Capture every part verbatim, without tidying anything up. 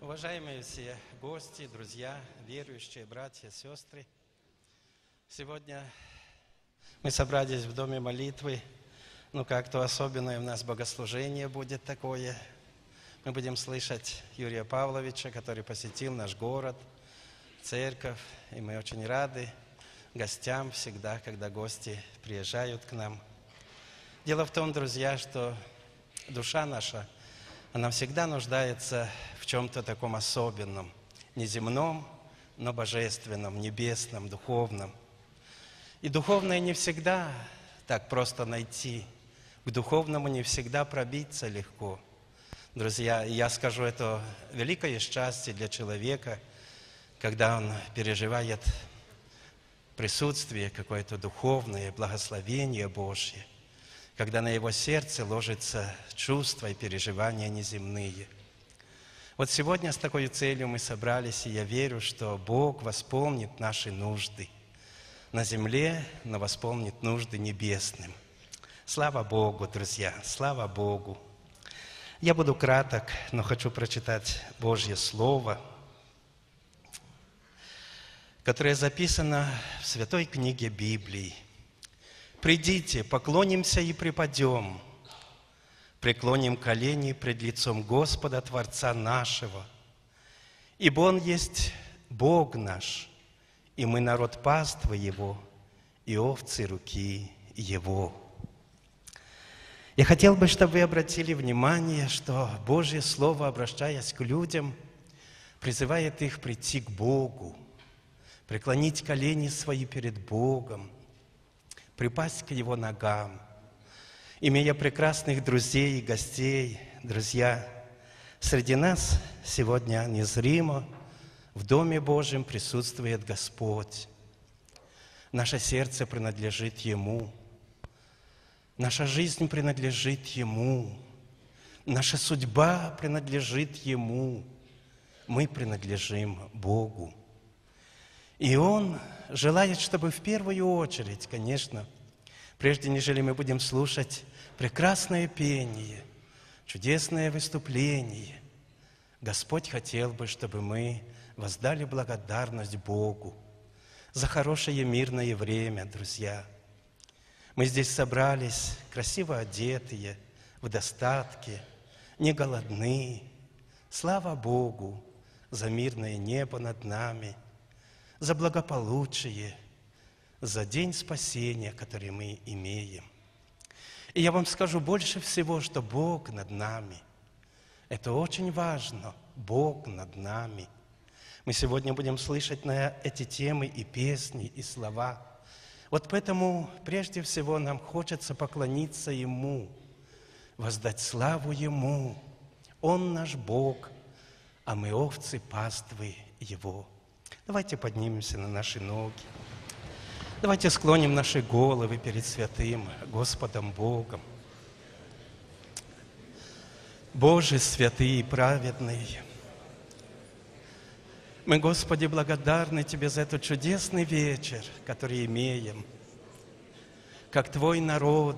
Уважаемые все гости, друзья, верующие, братья, сестры, сегодня мы собрались в доме молитвы, ну как-то особенное у нас богослужение будет такое. Мы будем слышать Юрия Павловича, который посетил наш город, церковь, и мы очень рады гостям всегда, когда гости приезжают к нам. Дело в том, друзья, что душа наша, она всегда нуждается в чем-то таком особенном, не земном, но божественном, небесном, духовном. И духовное не всегда так просто найти, к духовному не всегда пробиться легко. Друзья, я скажу, это великое счастье для человека, когда он переживает присутствие какое-то духовное, благословение Божье, когда на его сердце ложится чувства и переживания неземные. Вот сегодня с такой целью мы собрались, и я верю, что Бог восполнит наши нужды на земле, но восполнит нужды небесным. Слава Богу, друзья, слава Богу. Я буду краток, но хочу прочитать Божье Слово, которое записано в святой книге Библии. «Придите, поклонимся и преподем, преклоним колени пред лицом Господа, Творца нашего, ибо Он есть Бог наш, и мы народ паствы Его, и овцы руки Его». Я хотел бы, чтобы вы обратили внимание, что Божье Слово, обращаясь к людям, призывает их прийти к Богу, преклонить колени свои перед Богом, припасть к Его ногам. Имея прекрасных друзей и гостей, друзья, среди нас сегодня незримо в Доме Божьем присутствует Господь. Наше сердце принадлежит Ему. Наша жизнь принадлежит Ему. Наша судьба принадлежит Ему. Мы принадлежим Богу. И Он желает, чтобы в первую очередь, конечно, прежде нежели мы будем слушать прекрасное пение, чудесное выступление, Господь хотел бы, чтобы мы воздали благодарность Богу за хорошее мирное время, друзья. Мы здесь собрались, красиво одетые, в достатке, не голодны. Слава Богу за мирное небо над нами, за благополучие, за день спасения, который мы имеем. И я вам скажу больше всего, что Бог над нами. Это очень важно. Бог над нами. Мы сегодня будем слышать на эти темы и песни, и слова. Вот поэтому прежде всего нам хочется поклониться Ему, воздать славу Ему. Он наш Бог, а мы овцы паствы Его. Давайте поднимемся на наши ноги. Давайте склоним наши головы перед святым Господом Богом. Боже святый и праведный, мы, Господи, благодарны Тебе за этот чудесный вечер, который имеем, как Твой народ,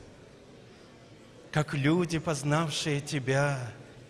как люди, познавшие Тебя,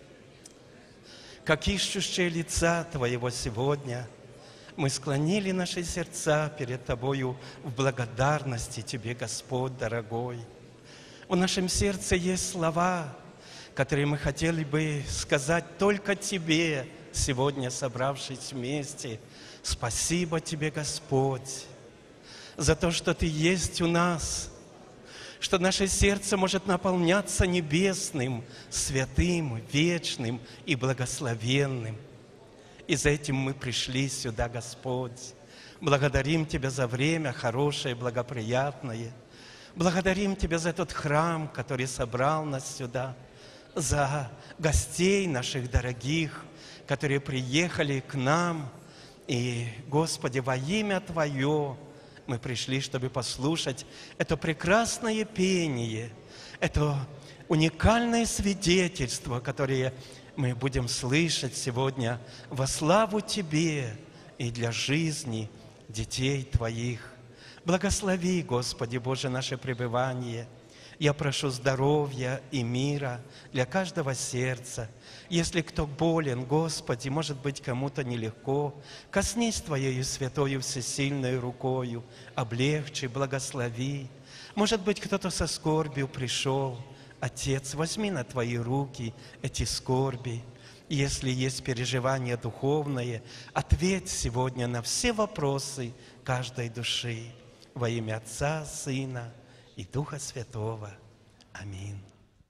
как ищущие лица Твоего сегодня. Мы склонили наши сердца перед Тобою в благодарности Тебе, Господь дорогой. В нашем сердце есть слова, которые мы хотели бы сказать только Тебе, сегодня собравшись вместе. Спасибо Тебе, Господь, за то, что Ты есть у нас, что наше сердце может наполняться небесным, святым, вечным и благословенным. И за этим мы пришли сюда, Господь. Благодарим Тебя за время хорошее, благоприятное. Благодарим Тебя за тот храм, который собрал нас сюда, за гостей наших дорогих, которые приехали к нам. И, Господи, во имя Твое мы пришли, чтобы послушать это прекрасное пение, это уникальное свидетельство, которое мы будем слышать сегодня во славу Тебе и для жизни детей Твоих. Благослови, Господи Боже, наше пребывание. Я прошу здоровья и мира для каждого сердца. Если кто болен, Господи, может быть, кому-то нелегко, коснись Твоею святою всесильной рукою, облегчи, благослови. Может быть, кто-то со скорбью пришел. Отец, возьми на Твои руки эти скорби. Если есть переживание духовное, ответь сегодня на все вопросы каждой души. Во имя Отца, Сына и Духа Святого. Аминь.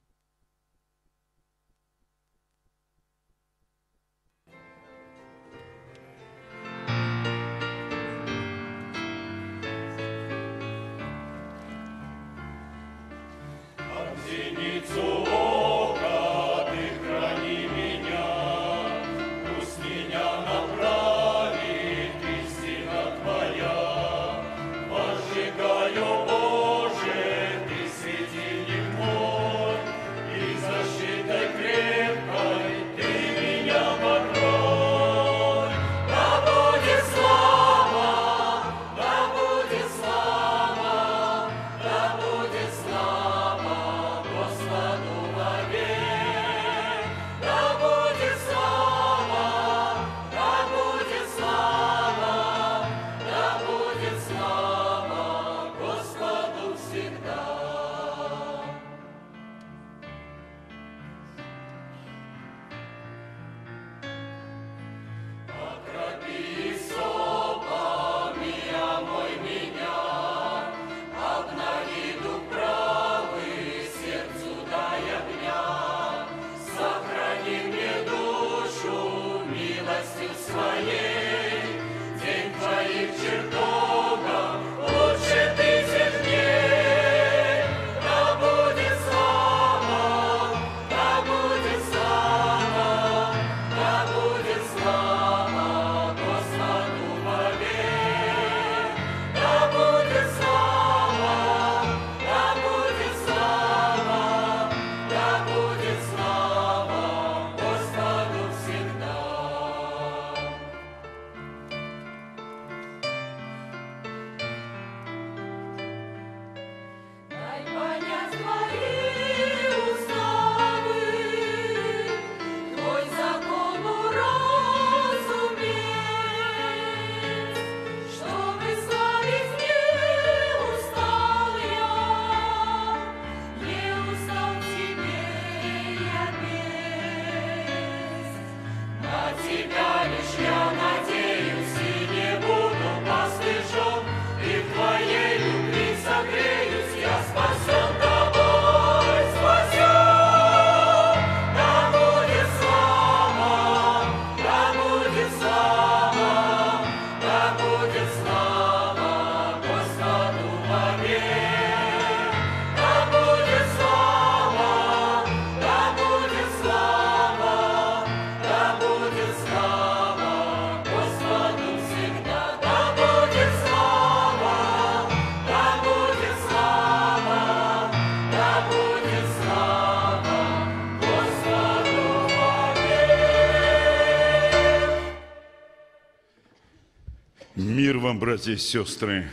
Мир вам, братья и сестры!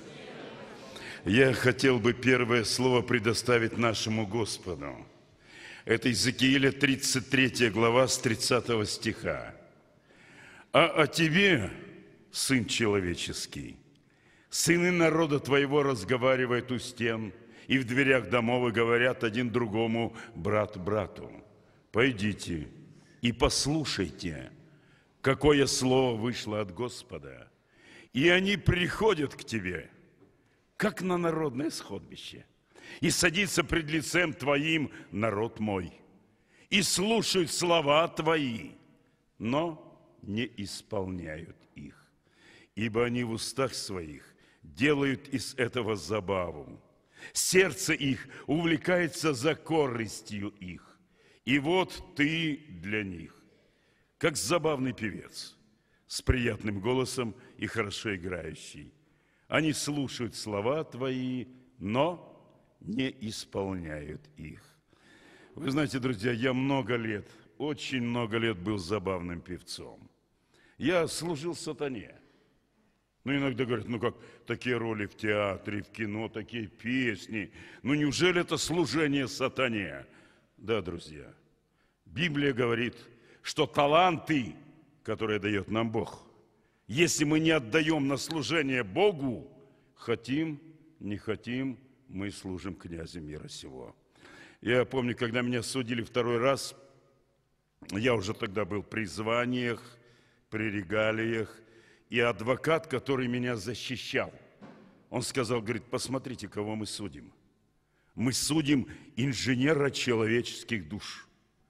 Я хотел бы первое слово предоставить нашему Господу. Это Иезекииля тридцать третья глава с тридцатого стиха. «А о тебе, сын человеческий, сыны народа твоего разговаривают у стен и в дверях домов и говорят один другому, брат брату, пойдите и послушайте, какое слово вышло от Господа. И они приходят к тебе, как на народное сходбище, и садится пред лицем твоим народ мой, и слушают слова твои, но не исполняют их, ибо они в устах своих делают из этого забаву. Сердце их увлекается за корыстью их, и вот ты для них, как забавный певец, с приятным голосом и хорошо играющий. Они слушают слова твои, но не исполняют их». Вы знаете, друзья, я много лет, очень много лет был забавным певцом. Я служил сатане. Ну, иногда говорят, ну как, такие роли в театре, в кино, такие песни. Ну, неужели это служение сатане? Да, друзья, Библия говорит, что таланты, которые дает нам Бог, если мы не отдаем на служение Богу, хотим, не хотим, мы служим князю мира сего. Я помню, когда меня судили второй раз, я уже тогда был при званиях, при регалиях, и адвокат, который меня защищал, он сказал, говорит, посмотрите, кого мы судим. Мы судим инженера человеческих душ,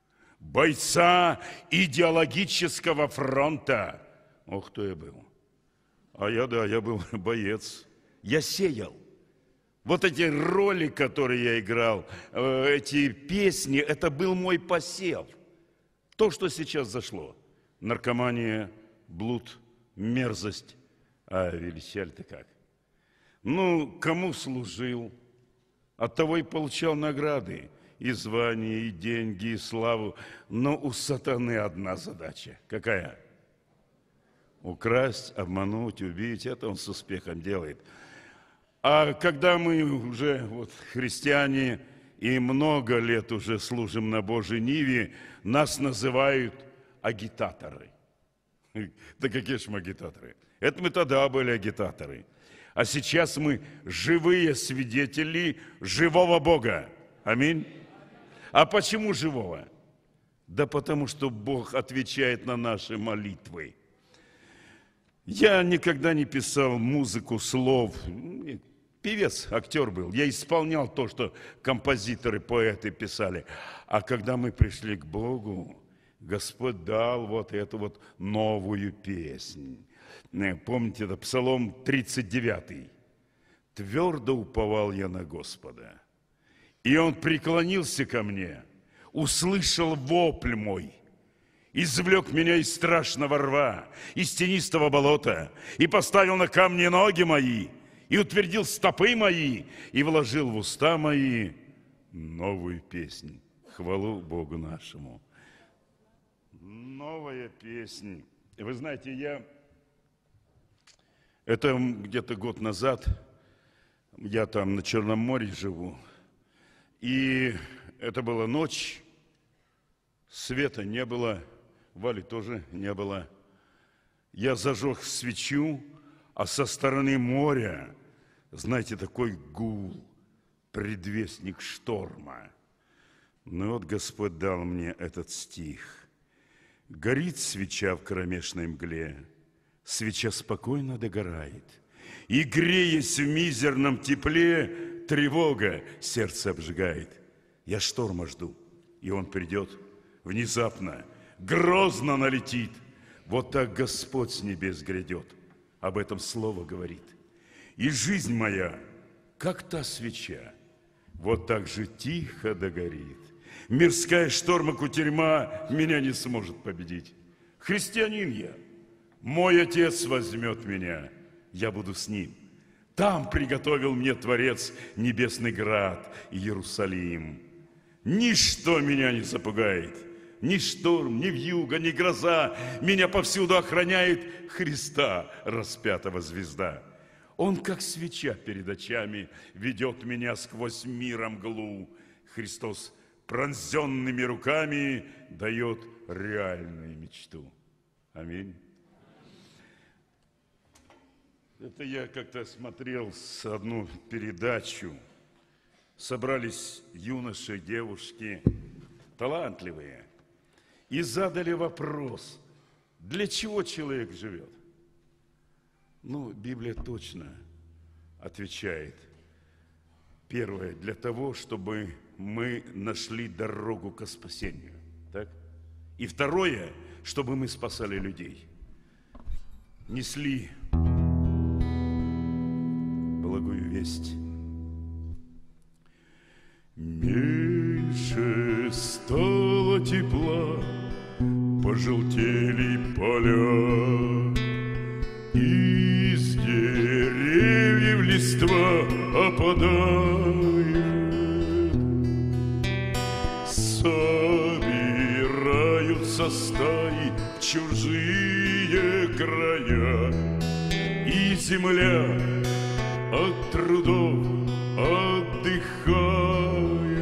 бойца идеологического фронта. Ох, кто я был. А я, да, я был боец. Я сеял. Вот эти роли, которые я играл, эти песни, это был мой посев. То, что сейчас зашло. Наркомания, блуд, мерзость. А величали-то как. Ну, кому служил? Оттого и получал награды. И звания, и деньги, и славу. Но у сатаны одна задача. Какая? Украсть, обмануть, убить. Это он с успехом делает. А когда мы уже вот, христиане и много лет уже служим на Божьей ниве, нас называют агитаторы. Да какие же мы агитаторы? Это мы тогда были агитаторы. А сейчас мы живые свидетели живого Бога. Аминь. А почему живого? Да потому что Бог отвечает на наши молитвы. Я никогда не писал музыку, слов. Певец, актер был. Я исполнял то, что композиторы, поэты писали. А когда мы пришли к Богу, Господь дал вот эту вот новую песнь. Помните, это Псалом тридцать девятый. «Твердо уповал я на Господа, и Он преклонился ко мне, услышал вопль мой, извлек меня из страшного рва, из тенистого болота, и поставил на камни ноги мои, и утвердил стопы мои, и вложил в уста мои новую песнь. Хвалу Богу нашему». Новая песня. Вы знаете, я... Это где-то год назад, я там на Черном море живу, и это была ночь, света не было, Вали тоже не было. Я зажег свечу, а со стороны моря, знаете, такой гул, предвестник шторма. Ну вот Господь дал мне этот стих. Горит свеча в кромешной мгле, свеча спокойно догорает, и, греясь в мизерном тепле, тревога сердце обжигает. Я шторма жду, и он придет внезапно, грозно налетит. Вот так Господь с небес грядет, об этом слово говорит. И жизнь моя, как та свеча, вот так же тихо догорит. Мирская шторма кутерьма меня не сможет победить. Христианин я, мой Отец возьмет меня, я буду с Ним. Там приготовил мне Творец небесный град Иерусалим. Ничто меня не запугает, ни шторм, ни вьюга, ни гроза. Меня повсюду охраняет Христа, распятого звезда. Он, как свеча перед очами, ведет меня сквозь мира мглу. Христос пронзенными руками дает реальную мечту. Аминь. Это я как-то смотрел с одну передачу. Собрались юноши, девушки, талантливые, и задали вопрос, для чего человек живет? Ну, Библия точно отвечает. Первое, для того, чтобы мы нашли дорогу к спасению. Так? И второе, чтобы мы спасали людей. Несли благую весть. Меньше стало тепла, пожелтели поля, из деревьев листва опадает. Собираются стаи в чужие края, и земля от трудов отдыхает.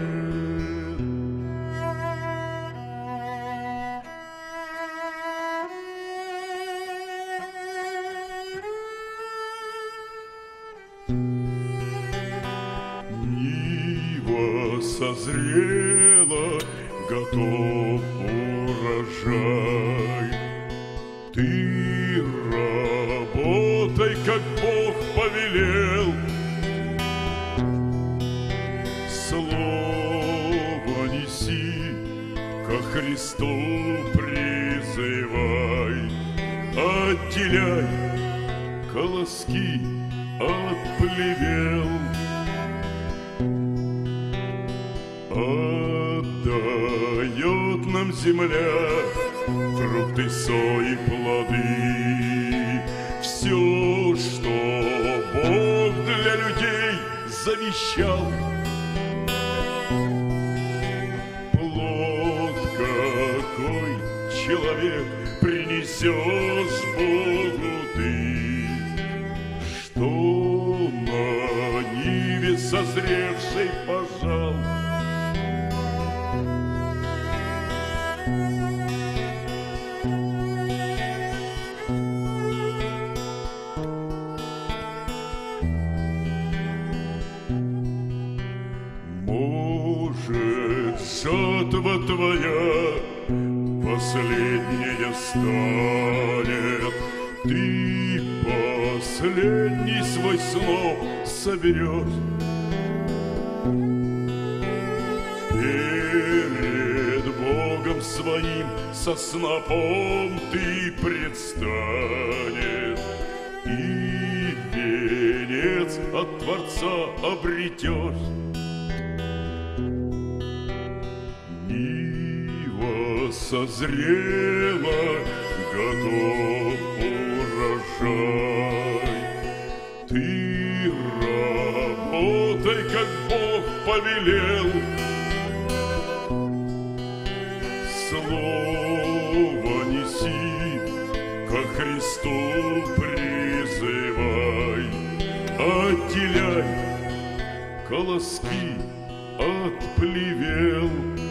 Нива созрела, готов урожай. Ты работай, как Бог повелел. Слово неси, ко Христу призывай. Отделяй колоски от плевел. Отдает нам земля фрукты, сои, плоды. Все, что Бог для людей завещал. Плод какой человек принесешь Богу ты, что на ниве созревшей пожал. Жатва твоя последняя станет, ты последний свой сноп соберешь. Перед Богом своим со снопом ты предстанешь, и венец от Творца обретешь. Созрела, готов урожай. Ты работай, как Бог повелел. Слово неси, ко Христу призывай. Отделяй колоски от плевел.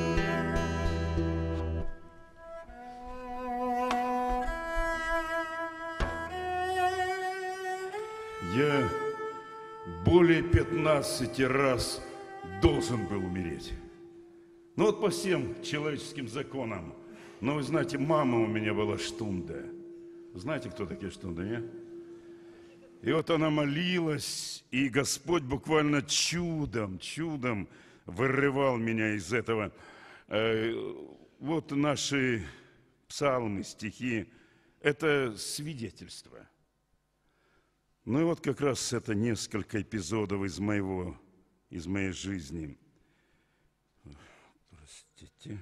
Я более пятнадцати раз должен был умереть. Ну вот по всем человеческим законам. Но вы знаете, мама у меня была штунда. Знаете, кто такие штунды, нет? И вот она молилась, и Господь буквально чудом, чудом вырывал меня из этого. Вот наши псалмы, стихи – это свидетельство. Ну и вот как раз это несколько эпизодов из моего, из моей жизни. Простите.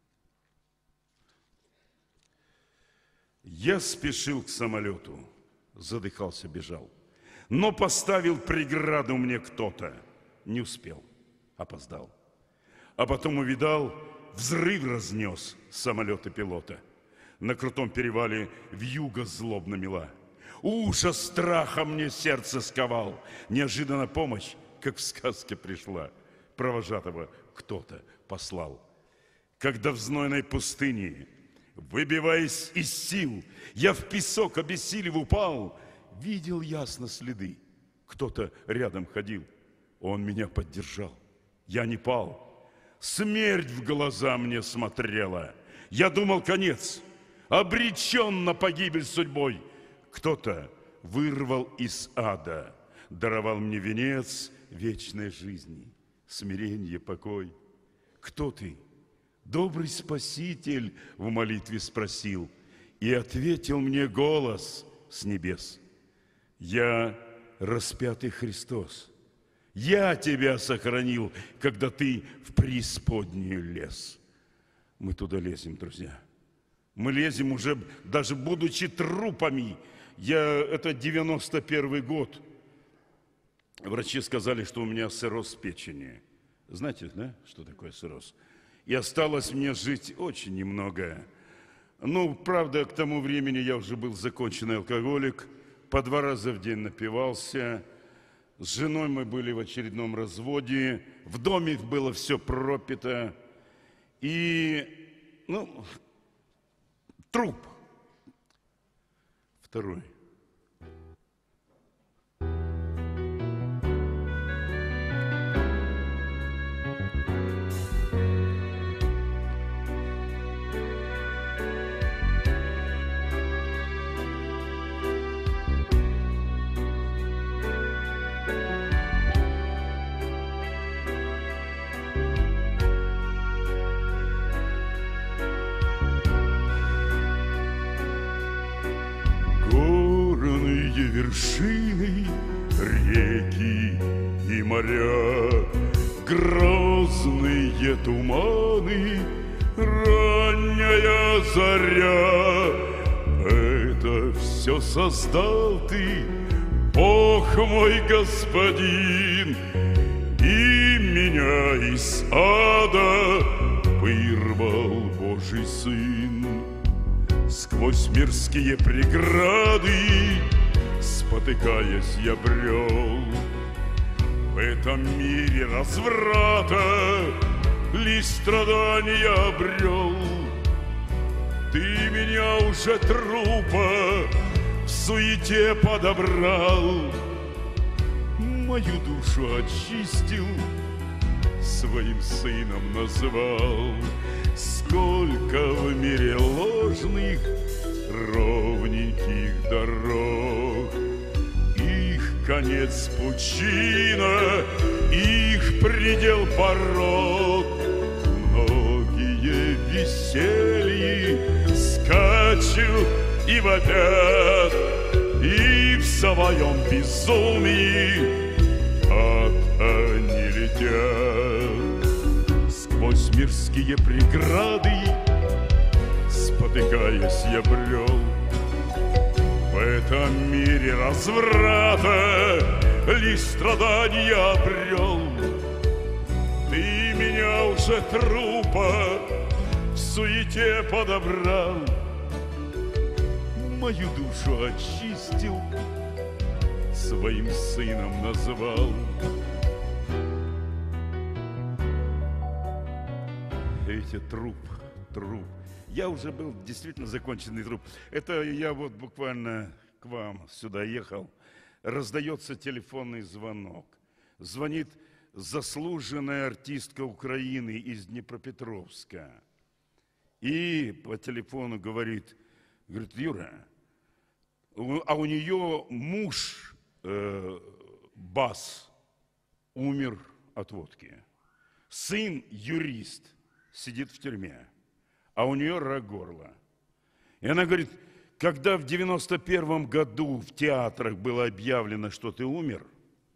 Я спешил к самолету, задыхался, бежал. Но поставил преграду мне кто-то. Не успел, опоздал. А потом увидал, взрыв разнес самолета пилота. На крутом перевале вьюга злобно мела. Ужас страха мне сердце сковал. Неожиданно помощь, как в сказке, пришла. Провожатого кто-то послал. Когда в знойной пустыне, выбиваясь из сил, я в песок обессилев упал, видел ясно следы. Кто-то рядом ходил. Он меня поддержал. Я не пал. Смерть в глаза мне смотрела. Я думал, конец. Обречен на погибель судьбой. Кто-то вырвал из ада, даровал мне венец вечной жизни, смирение, покой. Кто ты? Добрый Спаситель, в молитве спросил, и ответил мне голос с небес. Я распятый Христос, я тебя сохранил, когда ты в преисподнюю лез. Мы туда лезем, друзья. Мы лезем уже, даже будучи трупами. Я, это девяносто первый год. Врачи сказали, что у меня цирроз печени. Знаете, да, что такое цирроз? И осталось мне жить очень немного. Ну, правда, к тому времени я уже был законченный алкоголик, по два раза в день напивался. С женой мы были в очередном разводе. В доме было все пропито. И, ну, труп. Второй. Вершины, реки и моря, грозные туманы, ранняя заря. Это все создал ты, Бог мой господин, и меня из ада вырвал Божий Сын. Сквозь мирские преграды, спотыкаясь, я брел. В этом мире разврата лишь страдания обрел. Ты меня уже трупа в суете подобрал, мою душу очистил, своим сыном назвал. Сколько в мире ложных, ровненьких дорог, их конец пучина, их предел порог. Многие веселье скачут и вопят, и в своем безумии ад они летят. Сквозь мирские преграды, спотыкаясь, я брел. В этом мире разврата лишь страдания обрел. Ты меня уже трупа в суете подобрал, мою душу очистил, своим сыном назвал. Эти труп, труп. Я уже был действительно законченный труп. Это я вот буквально к вам сюда ехал. Раздается телефонный звонок. Звонит заслуженная артистка Украины из Днепропетровска. И по телефону говорит, говорит, Юра, а у нее муж, э, бас, умер от водки. Сын юрист, сидит в тюрьме. А у нее рак горла. И она говорит, когда в девяносто первом году в театрах было объявлено, что ты умер,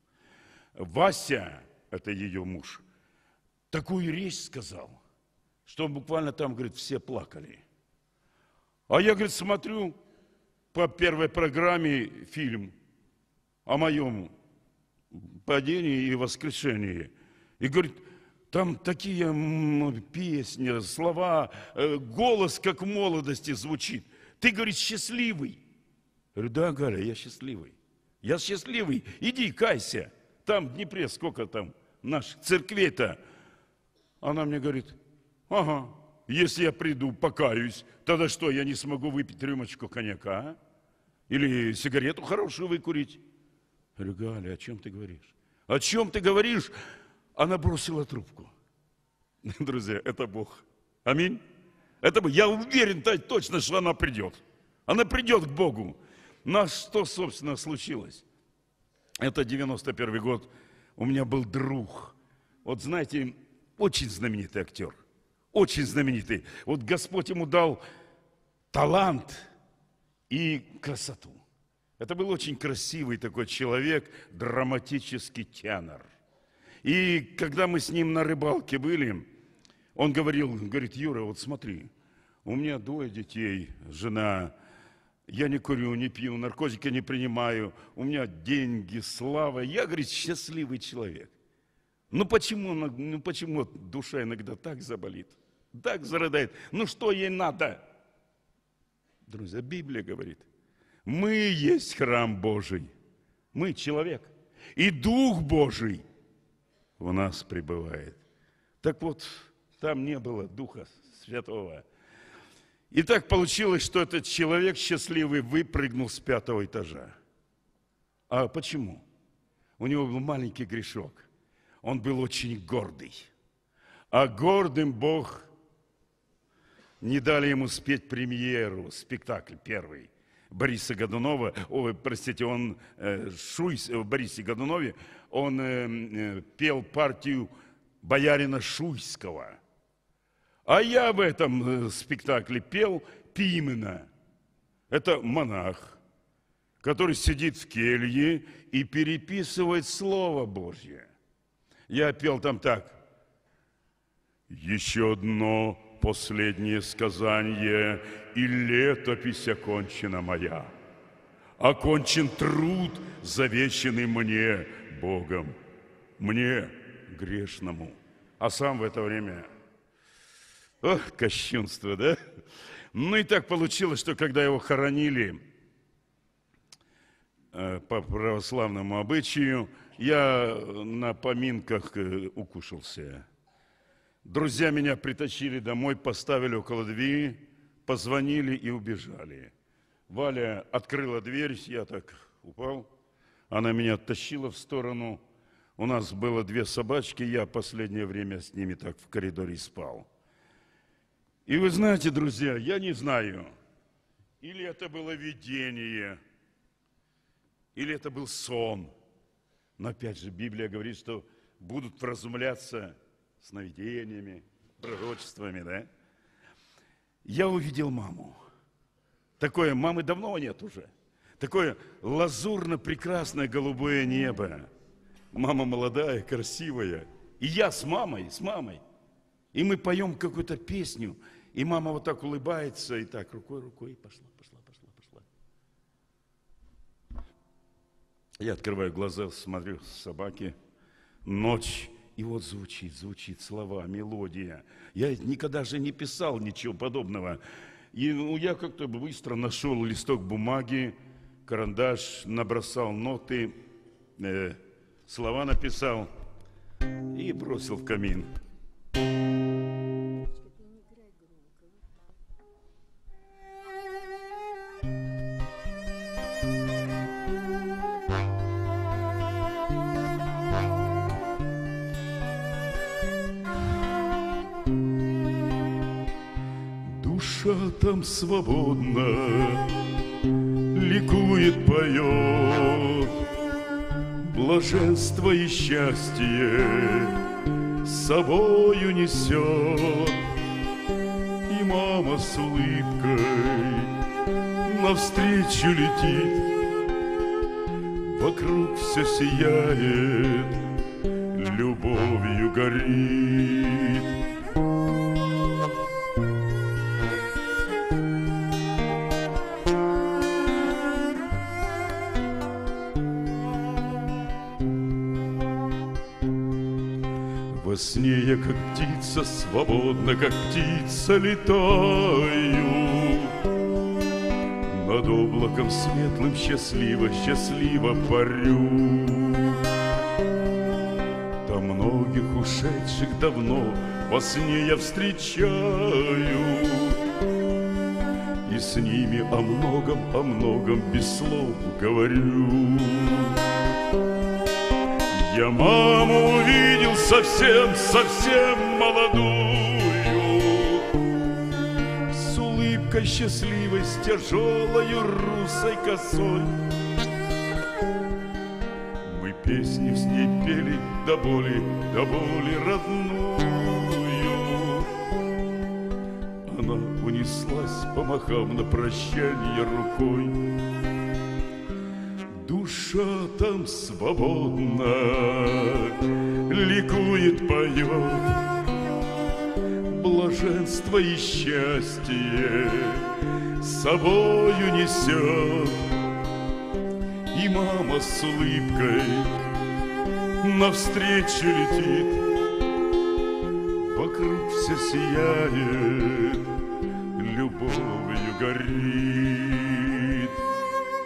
Вася, это ее муж, такую речь сказал, что буквально там, говорит, все плакали. А я, говорит, смотрю по первой программе фильм о моем падении и воскрешении. И, говорит, там такие песни, слова, голос, как в молодости звучит. Ты, говорит, счастливый. Я говорю, да, Галя, я счастливый. Я счастливый. Иди, кайся. Там в Днепре сколько там наших церквей-то. Она мне говорит, ага, если я приду, покаюсь, тогда что, я не смогу выпить рюмочку коньяка? А? Или сигарету хорошую выкурить? Я говорю, Галя, о чем ты говоришь? О чем ты говоришь? Она бросила трубку. Друзья, это Бог. Аминь. Это я уверен точно, что она придет. Она придет к Богу. Но что, собственно, случилось? Это девяносто первый год. У меня был друг. Вот знаете, очень знаменитый актер. Очень знаменитый. Вот Господь ему дал талант и красоту. Это был очень красивый такой человек, драматический тенор. И когда мы с ним на рыбалке были, он говорил, говорит, Юра, вот смотри, у меня двое детей, жена, я не курю, не пью, наркотики не принимаю, у меня деньги, слава, я, говорит, счастливый человек. Ну почему, ну почему душа иногда так заболит, так зарыдает, ну что ей надо? Друзья, Библия говорит, Мы есть храм Божий. Мы человек. И Дух Божий в нас пребывает. Так вот, там не было Духа Святого. И так получилось, что этот человек счастливый выпрыгнул с пятого этажа. А почему? У него был маленький грешок. Он был очень гордый. А гордым Бог не дали ему спеть премьеру, спектакль первый Бориса Годунова. Ой, простите, он э, Шуйс, в Борисе Годунове, он э, э, пел партию боярина Шуйского. А я в этом э, спектакле пел Пимена. Это монах, который сидит в келье и переписывает Слово Божье. Я пел там так. Еще одно последнее сказание, и летопись окончена моя. Окончен труд, завещанный мне Богом, мне, грешному. А сам в это время, ох, кощунство, да? Ну и так получилось, что когда его хоронили э, по православному обычаю, я на поминках э, укушался. Друзья меня притащили домой, поставили около двери, позвонили и убежали. Валя открыла дверь, я так упал. Она меня оттащила в сторону. У нас было две собачки, я последнее время с ними так в коридоре спал. И вы знаете, друзья, я не знаю, или это было видение, или это был сон. Но опять же, Библия говорит, что будут вразумляться сновидениями, пророчествами, да? Я увидел маму. Такое мамы давно нет уже. Такое лазурно-прекрасное голубое небо. Мама молодая, красивая. И я с мамой, с мамой. И мы поем какую-то песню. И мама вот так улыбается, и так рукой, рукой, пошла, пошла, пошла, пошла. Я открываю глаза, смотрю, собаки. Ночь. И вот звучит, звучит слова, мелодия. Я никогда же не писал ничего подобного. И ну, я как-то быстро нашел листок бумаги, карандаш, набросал ноты, э, слова написал и бросил в камин. Душа там свободно ликует, поет, блаженство и счастье с собою несет. И мама с улыбкой навстречу летит, вокруг все сияет, любовью горит. Во сне я, как птица, свободно, как птица, летаю. Над облаком светлым счастливо, счастливо парю. Там многих ушедших давно во сне я встречаю. И с ними о многом, о многом без слов говорю. Я маму увидел совсем, совсем молодую, с улыбкой счастливой, с тяжелою русой косой. Мы песни с ней пели до боли, до боли родную. Она унеслась, помахав на прощанье рукой. Душа там свободна, ликует, поет, блаженство и счастье с собою несет. И мама с улыбкой навстречу летит, вокруг все сияет, любовью горит.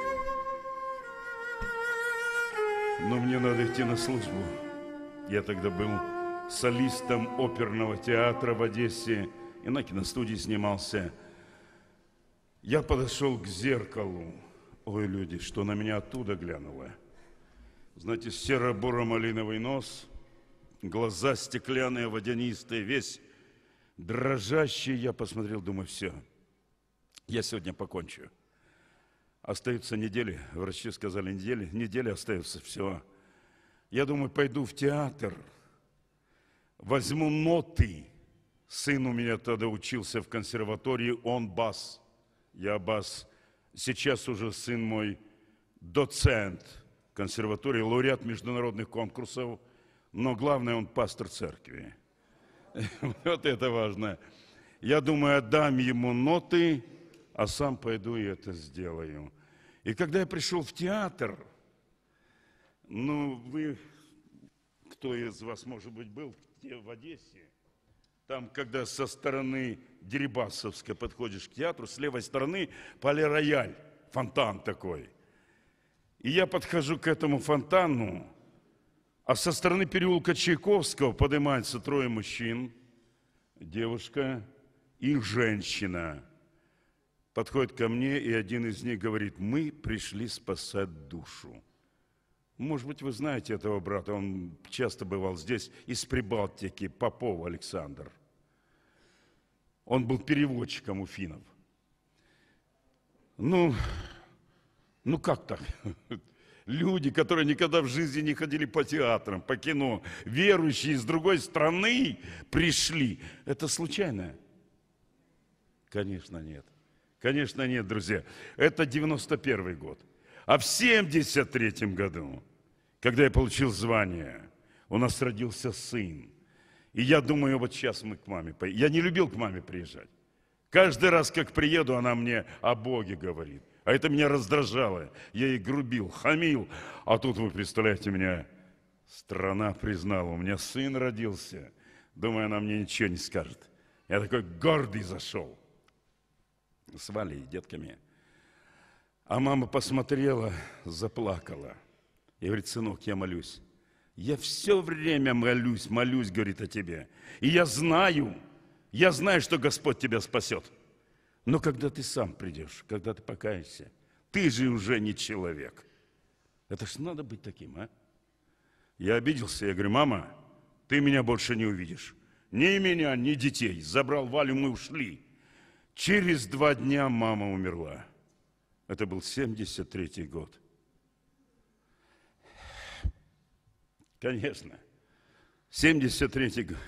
Но мне надо идти на службу. Я тогда был солистом оперного театра в Одессе и на киностудии снимался. Я подошел к зеркалу. Ой, люди, что на меня оттуда глянуло. Знаете, серо-буро-малиновый нос, глаза стеклянные, водянистые, весь дрожащий. Я посмотрел, думаю, все, я сегодня покончу. Остаются недели, врачи сказали, недели, недели остаются, все. Я думаю, пойду в театр, возьму ноты. Сын у меня тогда учился в консерватории, он бас, я бас. Сейчас уже сын мой доцент консерватории, лауреат международных конкурсов, но главное, он пастор церкви. Вот это важно. Я думаю, отдам ему ноты, а сам пойду и это сделаю. И когда я пришел в театр, ну, вы, кто из вас, может быть, был в Одессе, там, когда со стороны Дерибасовской подходишь к театру, с левой стороны Пале-Рояль, фонтан такой. И я подхожу к этому фонтану, а со стороны переулка Чайковского поднимается трое мужчин, девушка и женщина. Подходит ко мне, и один из них говорит, мы пришли спасать душу. Может быть, вы знаете этого брата, он часто бывал здесь, из Прибалтики, Попов Александр. Он был переводчиком у финнов. Ну, ну как так? Люди, которые никогда в жизни не ходили по театрам, по кино, верующие из другой страны пришли. Это случайно? Конечно, нет. Конечно, нет, друзья. Это девяносто первый год. А в семьдесят третьем году, когда я получил звание, у нас родился сын. И я думаю, вот сейчас мы к маме поедем. Я не любил к маме приезжать. Каждый раз, как приеду, она мне о Боге говорит. А это меня раздражало. Я ей грубил, хамил. А тут, вы представляете, меня страна признала. У меня сын родился. Думаю, она мне ничего не скажет. Я такой гордый зашел. С Валей и детками. А мама посмотрела, заплакала. И говорит, сынок, я молюсь. Я все время молюсь, молюсь, говорит, о тебе. И я знаю, я знаю, что Господь тебя спасет. Но когда ты сам придешь, когда ты покаешься, ты же уже не человек. Это ж надо быть таким, а? Я обиделся, я говорю, мама, ты меня больше не увидишь. Ни меня, ни детей. Забрал Валю, мы ушли. Через два дня мама умерла. Это был семьдесят третий год. Конечно, семьдесят третий год.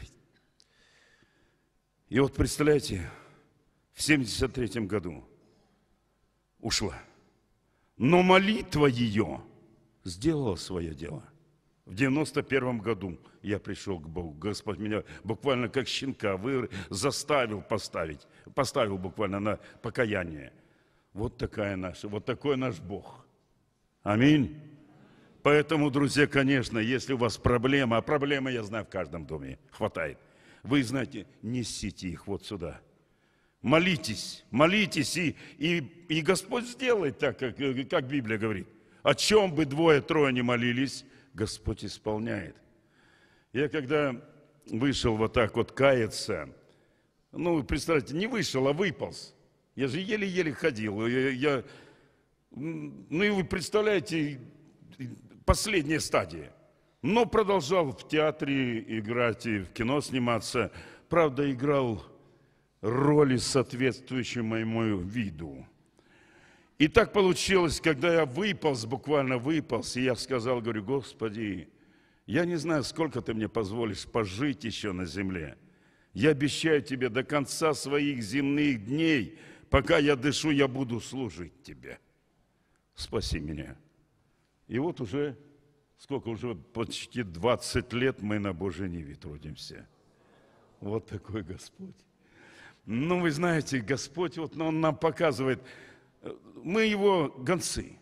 И вот представляете, в семьдесят третьем году ушла. Но молитва ее сделала свое дело. В девяносто первом году я пришел к Богу. Господь меня буквально как щенка вы заставил поставить, поставил буквально на покаяние. Вот такая наша, вот такой наш Бог. Аминь. Поэтому, друзья, конечно, если у вас проблема, а проблемы, я знаю, в каждом доме хватает, вы знаете, несите их вот сюда. Молитесь, молитесь, и, и, и Господь сделает так, как, как Библия говорит. О чем бы двое-трое не молились, Господь исполняет. Я когда вышел вот так вот каяться, ну, представляете, не вышел, а выполз. Я же еле-еле ходил. Я, я, ну, и вы представляете, последняя стадия. Но продолжал в театре играть и в кино сниматься. Правда, играл роли, соответствующие моему виду. И так получилось, когда я выполз, буквально выполз, и я сказал, говорю, Господи, я не знаю, сколько ты мне позволишь пожить еще на земле. Я обещаю тебе до конца своих земных дней, пока я дышу, я буду служить тебе. Спаси меня. И вот уже, сколько, уже почти двадцать лет мы на Божьей ниве трудимся. Вот такой Господь. Ну, вы знаете, Господь, вот Он нам показывает, мы Его гонцы.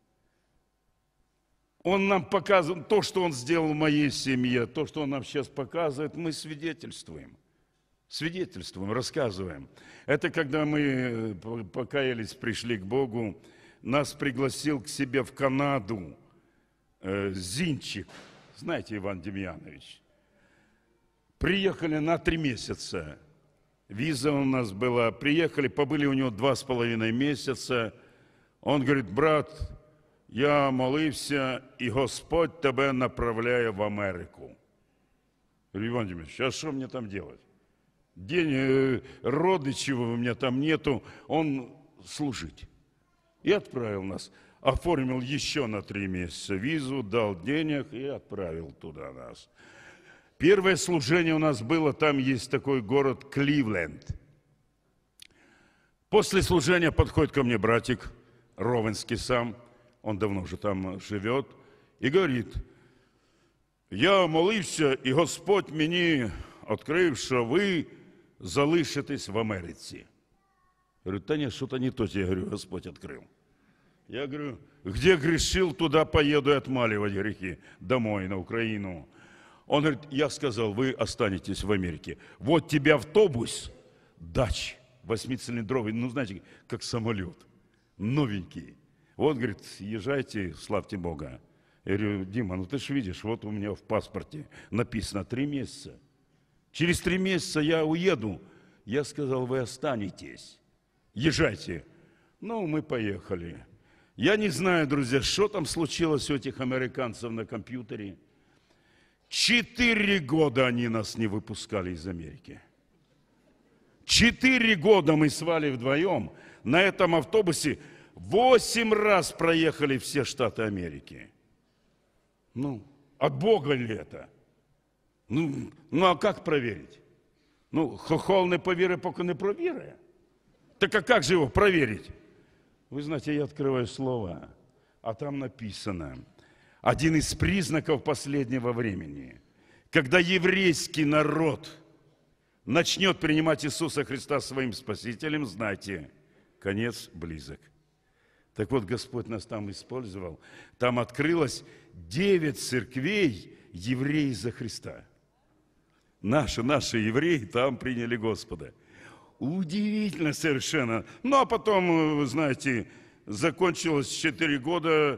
Он нам показывает, то, что Он сделал в моей семье, то, что Он нам сейчас показывает, мы свидетельствуем. Свидетельствуем, рассказываем. Это когда мы покаялись, пришли к Богу, нас пригласил к себе в Канаду э, Зинчик, знаете, Иван Демьянович, приехали на три месяца. Виза у нас была. Приехали, побыли у него два с половиной месяца. Он говорит: брат, я молився, и Господь тебя направляет в Америку. Я говорю: Иван Демьянович, а что мне там делать? День, родичей у меня там нету, он служить. И отправил нас. Оформил еще на три месяца визу, дал денег и отправил туда нас. Первое служение у нас было, там есть такой город Кливленд. После служения подходит ко мне братик Ровенский сам, он давно уже там живет, и говорит: я молився, и Господь мені відкрив, що ви залишитесь в Америці. Я говорю: да нет, что-то не то, я говорю, Господь открыл. Я говорю: где грешил, туда поеду и отмаливать грехи, домой, на Украину. Он говорит: я сказал, вы останетесь в Америке. Вот тебе автобус, дач, восьмицилиндровый, ну, знаете, как самолет, новенький. Вот, говорит, езжайте, славьте Бога. Я говорю: Дима, ну ты же видишь, вот у меня в паспорте написано три месяца. Через три месяца я уеду. Я сказал: вы останетесь, езжайте. Ну, мы поехали. Я не знаю, друзья, что там случилось у этих американцев на компьютере. Четыре года они нас не выпускали из Америки. Четыре года мы с Валей вдвоем на этом автобусе восемь раз проехали все штаты Америки. Ну, от Бога ли это? Ну, ну а как проверить? Ну, хохол не повіре, поки не провіре. Так а как же его проверить? Вы знаете, я открываю слово, а там написано: один из признаков последнего времени, когда еврейский народ начнет принимать Иисуса Христа своим Спасителем, знайте, конец близок. Так вот, Господь нас там использовал. Там открылось девять церквей евреев за Христа. Наши, наши евреи там приняли Господа. Удивительно совершенно. Ну, а потом, вы знаете, закончилось четыре года,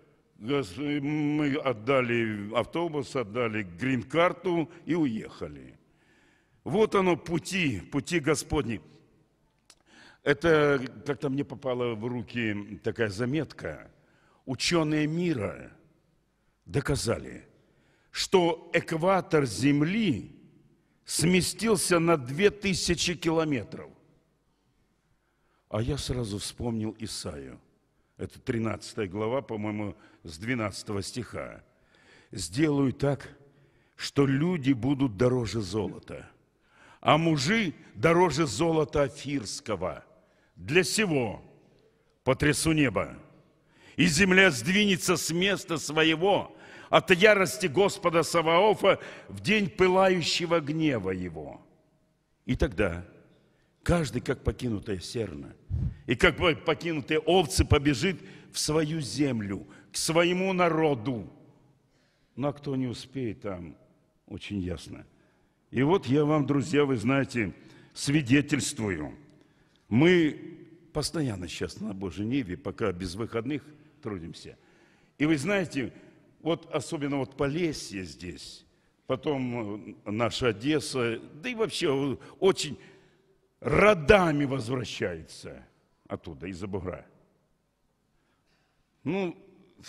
мы отдали автобус, отдали грин-карту и уехали. Вот оно, пути, пути Господни. Это как-то мне попала в руки такая заметка. Ученые мира доказали, что экватор Земли сместился на две тысячи километров. А я сразу вспомнил Исаию. Это тринадцатая глава, по-моему, с двенадцатого стиха. «Сделаю так, что люди будут дороже золота, а мужи дороже золота афирского. Для сего потрясу небо, и земля сдвинется с места своего от ярости Господа Саваофа в день пылающего гнева его. И тогда каждый, как покинутая серна, и как покинутые овцы, побежит в свою землю, к своему народу. Ну, а кто не успеет, там очень ясно. И вот я вам, друзья, вы знаете, свидетельствую. Мы постоянно сейчас на Божьей Ниве, пока без выходных трудимся. И вы знаете, вот особенно вот Полесье здесь, потом наша Одесса, да и вообще очень родами возвращается оттуда, из-за бугра. Ну,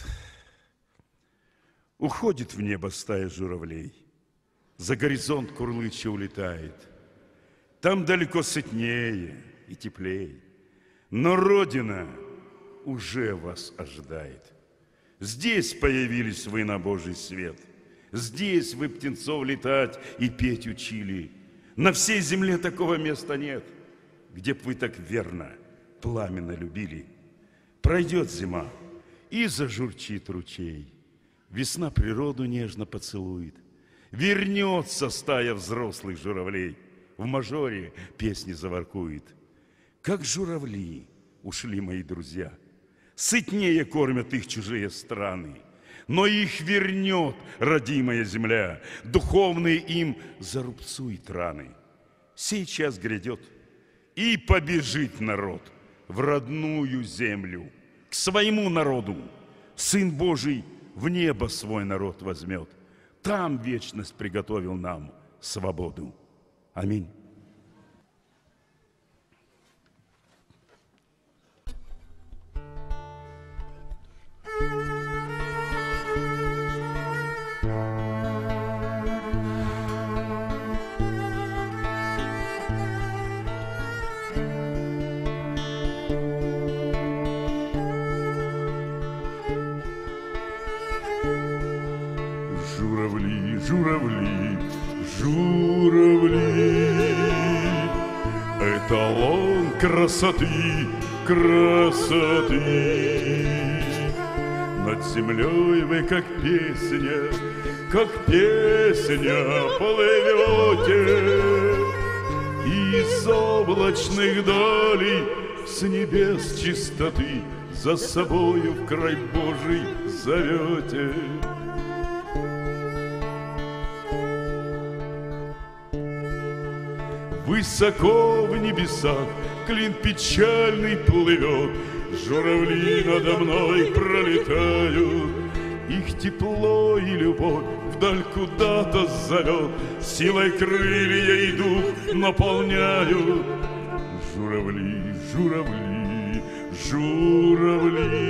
уходит в небо стая журавлей, за горизонт курлыча улетает. Там далеко сытнее и теплее, но Родина уже вас ожидает. Здесь появились вы на Божий свет. Здесь вы птенцов летать и петь учили. На всей земле такого места нет, где б вы так верно, пламенно любили. Пройдет зима, и зажурчит ручей. Весна природу нежно поцелует. Вернется стая взрослых журавлей. В мажоре песни заворкует. Как журавли ушли мои друзья. Сытнее кормят их чужие страны, но их вернет родимая земля, духовные им зарубцует раны. Сейчас грядет, и побежит народ в родную землю, к своему народу. Сын Божий в небо свой народ возьмет. Там вечность приготовил нам свободу. Аминь. Журавли, журавли, журавли, эталон красоты, красоты. Над землей вы, как песня, как песня плывете. Из облачных далей, с небес чистоты, за собою в край Божий зовете. Высоко в небесах клин печальный плывет, журавли надо мной пролетают. Их тепло и любовь вдаль куда-то зовет, силой крылья и дух наполняют. Журавли, журавли, журавли,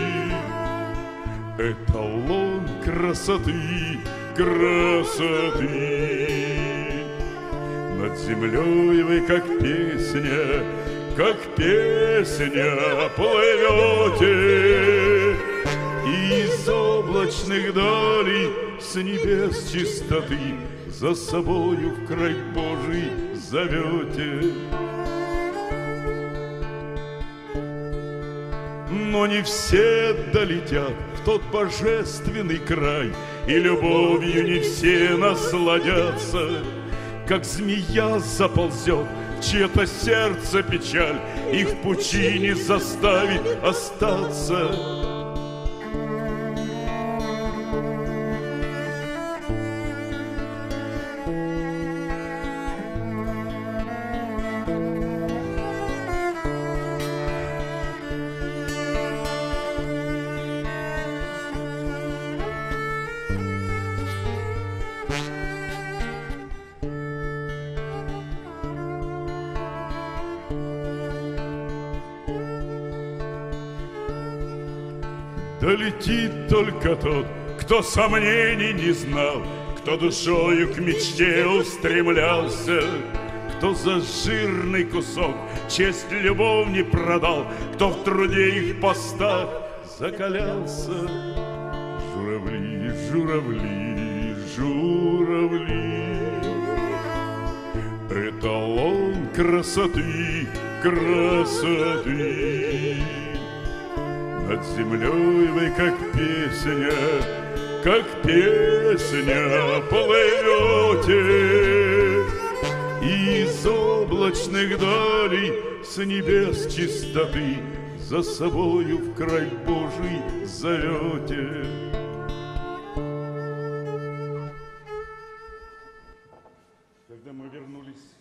эталон красоты, красоты. Над землей вы, как песня, как песня плывете. Из облачных далей, с небес чистоты, за собою в край Божий зовете. Но не все долетят в тот божественный край, и любовью не все насладятся. Как змея заползет в чье-то сердце печаль, их в пучине заставит остаться. Долетит только тот, кто сомнений не знал, кто душою к мечте устремлялся, кто за жирный кусок честь любовь не продал, кто в труде их постах закалялся. Журавли, журавли, журавли, эталон красоты, красоты. Над землей вы, как песня, как песня плывете. Из облачных далей, с небес чистоты, за собою в край Божий зовете. Когда мы вернулись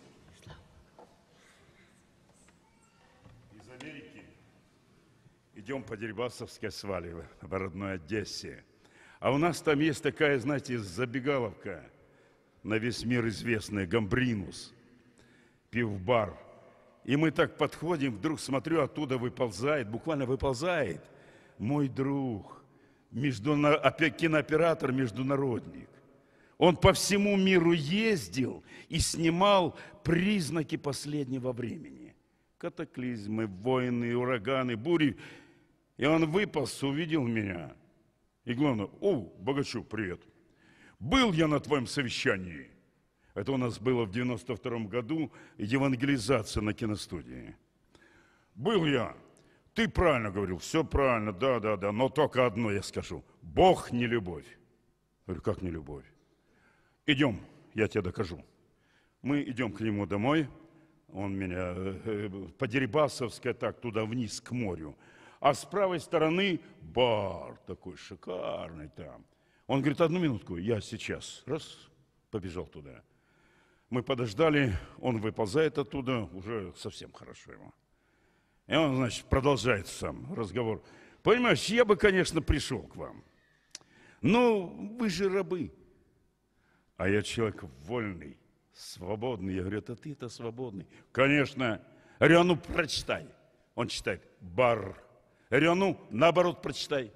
из Америки, идем по Дерибасовской свале в родной Одессе. А у нас там есть такая, знаете, забегаловка, на весь мир известная, Гамбринус, пивбар. И мы так подходим, вдруг смотрю, оттуда выползает, буквально выползает мой друг, междуна... кинооператор, международник. Он по всему миру ездил и снимал признаки последнего времени. Катаклизмы, войны, ураганы, бури. И он выполз, увидел меня. И главное, о, Богачук, привет. Был я на твоем совещании. Это у нас было в девяносто втором году, евангелизация на киностудии. Был я. Ты правильно говорил, все правильно, да, да, да. Но только одно я скажу. Бог не любовь. Я говорю, как не любовь? Идем, я тебе докажу. Мы идем к нему домой. Он меня по Дерибасовской, так, туда вниз, к морю. А с правой стороны бар такой шикарный там. Он говорит, одну минутку, я сейчас. Раз, побежал туда. Мы подождали, он выползает оттуда, уже совсем хорошо ему. И он, значит, продолжает сам разговор. Понимаешь, я бы, конечно, пришел к вам. Ну, вы же рабы. А я человек вольный, свободный. Я говорю, а ты-то свободный. Конечно. Я говорю, а ну прочитай. Он читает, бар. Я говорю, а ну наоборот прочитай.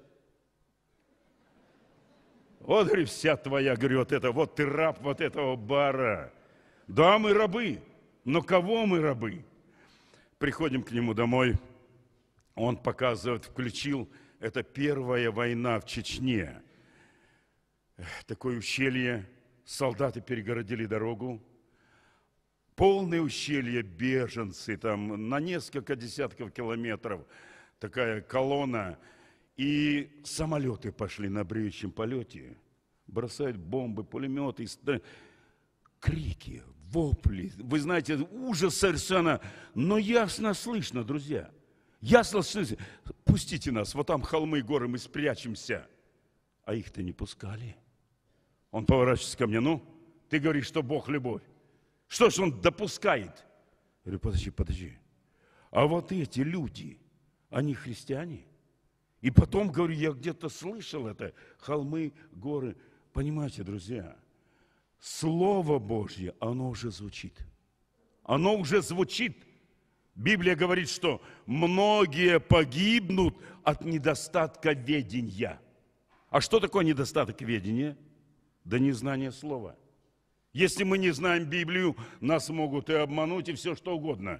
Вот, говорю, вся твоя, говорю, вот это, вот ты раб вот этого бара. Да, мы рабы, но кого мы рабы? Приходим к нему домой, он показывает, включил, это первая война в Чечне. Такое ущелье, солдаты перегородили дорогу, полное ущелье, беженцы, там на несколько десятков километров, такая колонна, и самолеты пошли на бреющем полете, бросают бомбы, пулеметы, крики, вопли, вы знаете, ужас совершенно, но ясно слышно, друзья, ясно слышно, пустите нас, вот там холмы и горы, мы спрячемся, а их-то не пускали. Он поворачивается ко мне, ну, ты говоришь, что Бог любовь. Что ж он допускает? Я говорю, подожди, подожди. А вот эти люди, они христиане? И потом, говорю, я где-то слышал это, холмы, горы. Понимаете, друзья, Слово Божье, оно уже звучит. Оно уже звучит. Библия говорит, что многие погибнут от недостатка ведения. А что такое недостаток ведения? Да незнание слова. Если мы не знаем Библию, нас могут и обмануть, и все что угодно.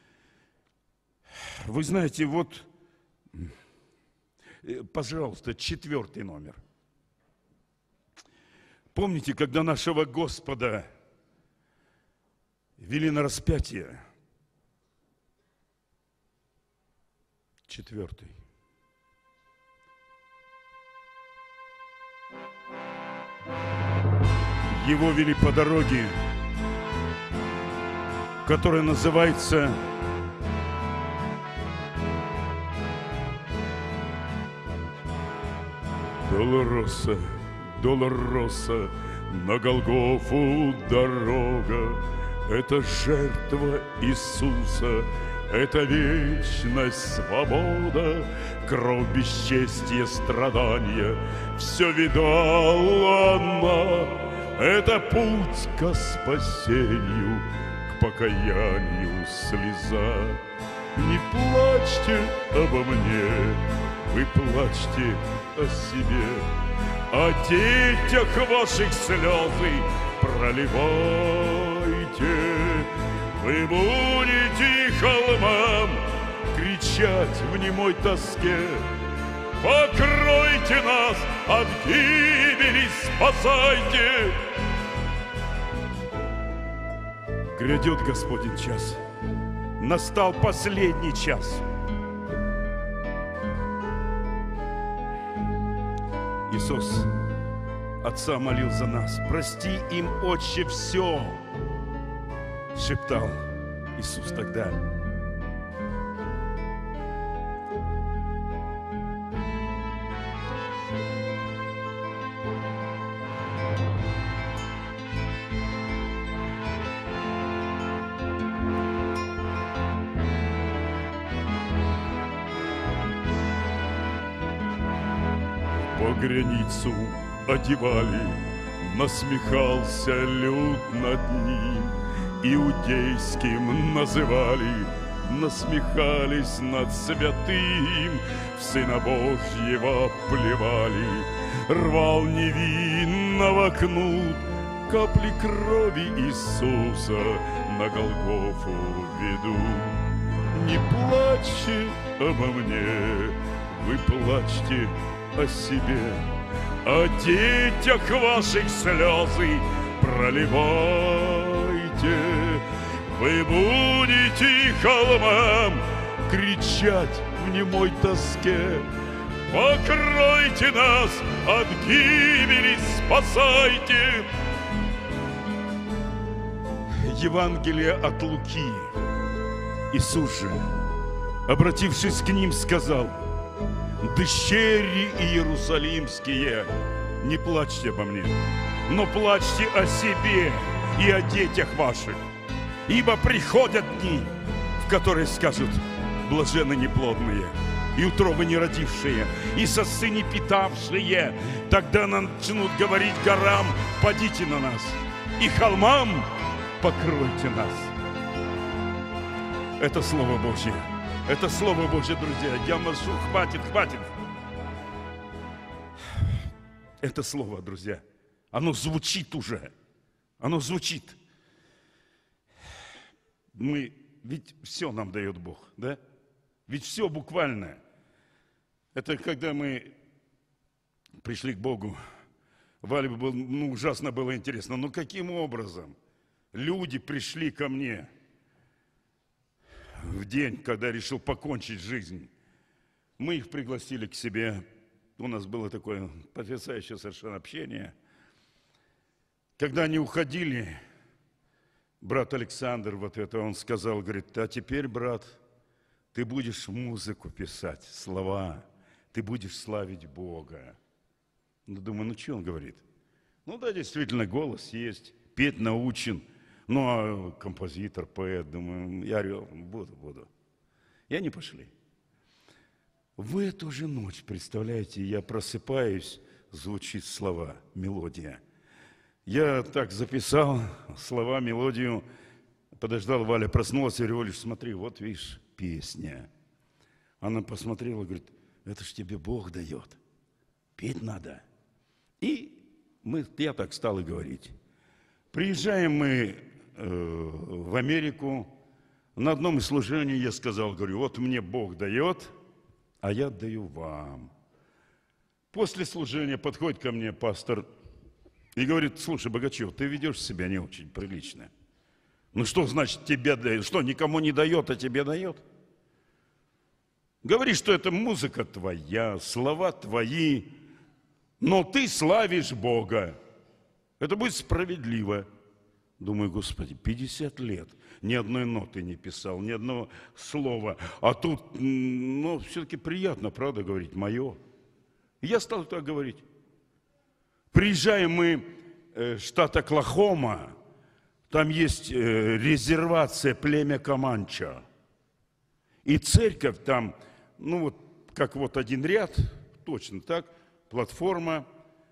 Вы знаете, вот, пожалуйста, четвертый номер. Помните, когда нашего Господа вели на распятие? Четвертый. Его вели по дороге, которая называется Долороса, Долороса, на Голгофу дорога. Это жертва Иисуса, это вечность, свобода, кровь, бесчестие, страдания. Все видала она. Это путь ко спасению, к покаянию слеза. Не плачьте обо мне, вы плачьте о себе, о детях ваших слезы проливайте. Вы будете холмам кричать в немой тоске: покройте нас от гибели, спасайте! Грядет Господень час, настал последний час. Иисус Отца молил за нас: прости им, Отче, все, шептал Иисус тогда. Погряницу одевали, насмехался люд над ним, иудейским называли, насмехались над святым, в Сына Божьего плевали, рвал невинного кнут, капли крови Иисуса на Голгофу ведут. Не плачьте обо мне, вы плачьте о себе, о детях ваших слезы проливайте. Вы будете холмам кричать в немой тоске: покройте нас от гибели, спасайте. Евангелие от Луки. Иисус же, обратившись к ним, сказал: дщери иерусалимские, не плачьте обо мне, но плачьте о себе и о детях ваших. Ибо приходят дни, в которые скажут: блаженны неплодные и утробы не родившие, и сосцы не питавшие. Тогда начнут говорить горам: падите на нас, и холмам: покройте нас. Это Слово Божье. Это Слово Божье, друзья. Я машу, хватит, хватит. Это Слово, друзья. Оно звучит уже. Оно звучит. Мы, ведь все нам дает Бог, да? Ведь все буквально. Это когда мы пришли к Богу, Вале было, ну, ужасно было интересно. Ну, каким образом люди пришли ко мне в день, когда решил покончить жизнь? Мы их пригласили к себе. У нас было такое потрясающее совершенно общение. Когда они уходили, брат Александр, вот это, он сказал, говорит: а теперь, брат, ты будешь музыку писать, слова, ты будешь славить Бога. Ну, думаю, ну, что он говорит? Ну, да, действительно, голос есть, петь научен. Ну, а композитор, поэт, думаю, я орел, буду, буду. И они пошли. В эту же ночь, представляете, я просыпаюсь, звучит слова, мелодия. Я так записал слова, мелодию, подождал, Валя проснулась, я говорю: Олюш, смотри, вот видишь, песня. Она посмотрела, говорит: это ж тебе Бог дает, петь надо. И мы, я так стал и говорить. Приезжаем мы э, в Америку, на одном из служений я сказал, говорю: вот мне Бог дает, а я отдаю вам. После служения подходит ко мне пастор и говорит: слушай, Богачев, ты ведешь себя не очень прилично. Ну что значит тебе дает? Что, никому не дает, а тебе дает? Говори, что это музыка твоя, слова твои, но ты славишь Бога. Это будет справедливо. Думаю, Господи, пятьдесят лет ни одной ноты не писал, ни одного слова. А тут, ну, все-таки приятно, правда, говорить, мое. И я стал так говорить. Приезжаем мы в штат Оклахома, там есть резервация племя Команча. И церковь там, ну вот, как вот один ряд, точно так, платформа,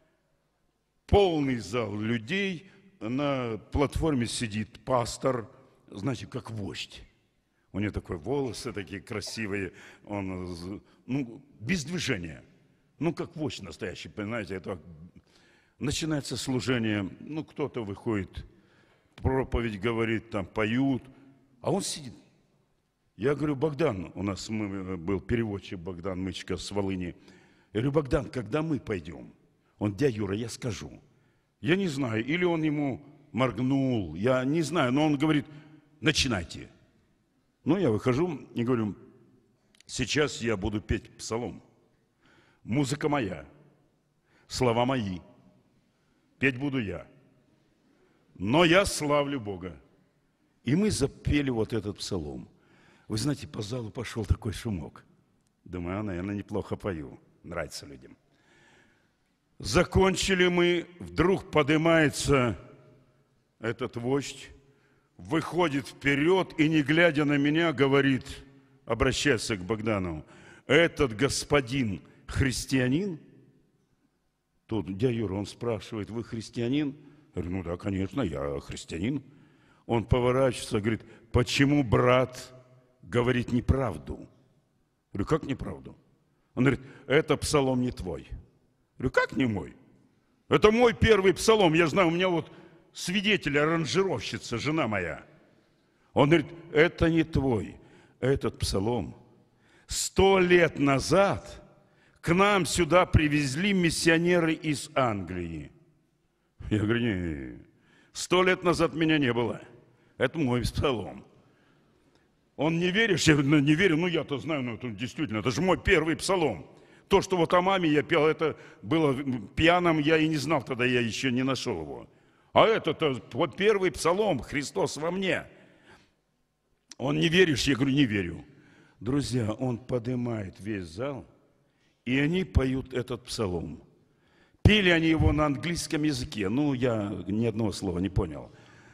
полный зал людей, на платформе сидит пастор, знаете, как вождь. У него такие волосы такие красивые, он, ну, без движения. Ну, как вождь настоящий, понимаете, это... Начинается служение, ну, кто-то выходит, проповедь говорит, там поют, а он сидит. Я говорю: Богдан, у нас был переводчик Богдан Мычко с Волыни. Я говорю: Богдан, когда мы пойдем? Он: дядя Юра, я скажу. Я не знаю, или он ему моргнул, я не знаю, но он говорит: начинайте. Ну, я выхожу и говорю: сейчас я буду петь псалом. Музыка моя, слова мои. Петь буду я. Но я славлю Бога. И мы запели вот этот псалом. Вы знаете, по залу пошел такой шумок. Думаю, а, наверное, неплохо пою. Нравится людям. Закончили мы, вдруг поднимается этот вождь, выходит вперед и, не глядя на меня, говорит, обращается к Богдану: этот господин христианин? Тут дядя Юра, он спрашивает: вы христианин? Я говорю: ну да, конечно, я христианин. Он поворачивается, говорит: почему брат говорит неправду? Я говорю: как неправду? Он говорит: это псалом не твой. Я говорю: как не мой? Это мой первый псалом. Я знаю, у меня вот свидетель, аранжировщица, жена моя. Он говорит: это не твой. Этот псалом сто лет назад к нам сюда привезли миссионеры из Англии. Я говорю: не, сто лет назад меня не было. Это мой псалом. Он: не веришь? Я говорю: ну, не верю, ну я-то знаю, ну это действительно, это же мой первый псалом. То, что вот о маме я пел, это было пьяным, я и не знал, тогда я еще не нашел его. А это-то вот первый псалом, Христос во мне. Он: не веришь? Я говорю: не верю. Друзья, он поднимает весь зал, и они поют этот псалом. Пели они его на английском языке. Ну, я ни одного слова не понял.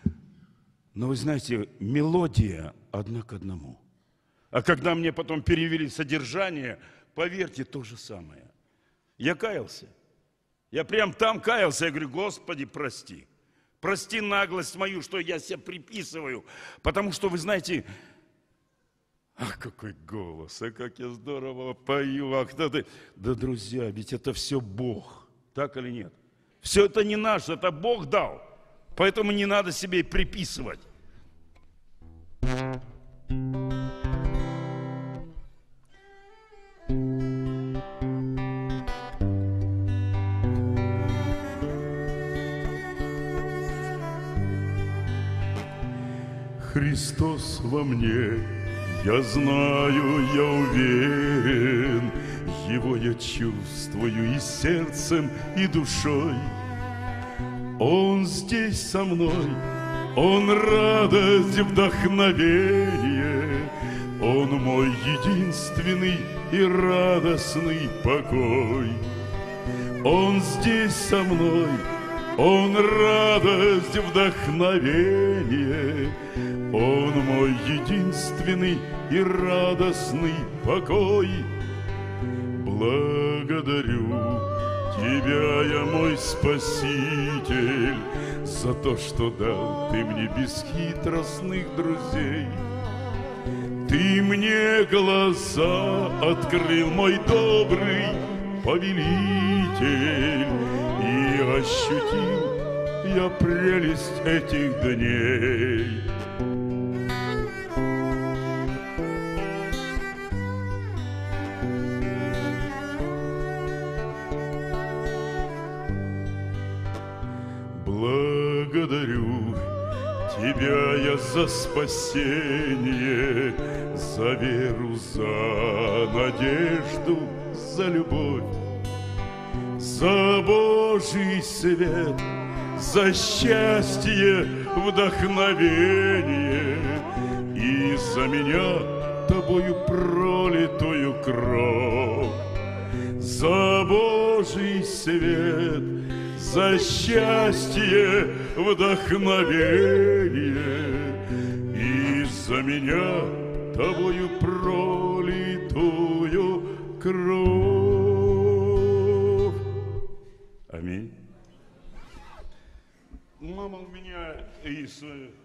Но вы знаете, мелодия одна к одному. А когда мне потом перевели содержание, поверьте, то же самое. Я каялся. Я прям там каялся. Я говорю: Господи, прости. Прости наглость мою, что я себе приписываю. Потому что, вы знаете, ах, какой голос, а как я здорово пою, а кто ты? Да, друзья, ведь это все Бог, так или нет? Все это не наше, это Бог дал. Поэтому не надо себе и приписывать. Христос во мне, я знаю, я уверен, Его я чувствую и сердцем, и душой. Он здесь со мной, Он радость, вдохновение, Он мой единственный и радостный покой. Он здесь со мной, Он радость, вдохновение, Он мой единственный и радостный покой. Благодарю Тебя, я мой Спаситель, за то, что дал Ты мне бесхитростных друзей. Ты мне глаза открыл, мой добрый повелитель, и ощутил я прелесть этих дней. Благодарю Тебя я за спасение, за веру, за надежду, за любовь, за Божий свет, за счастье, вдохновение и за меня Тобою пролитую кровь. За Божий свет, за счастье, вдохновение и за меня Тобою пролитую кровь. Аминь. Мама у меня из...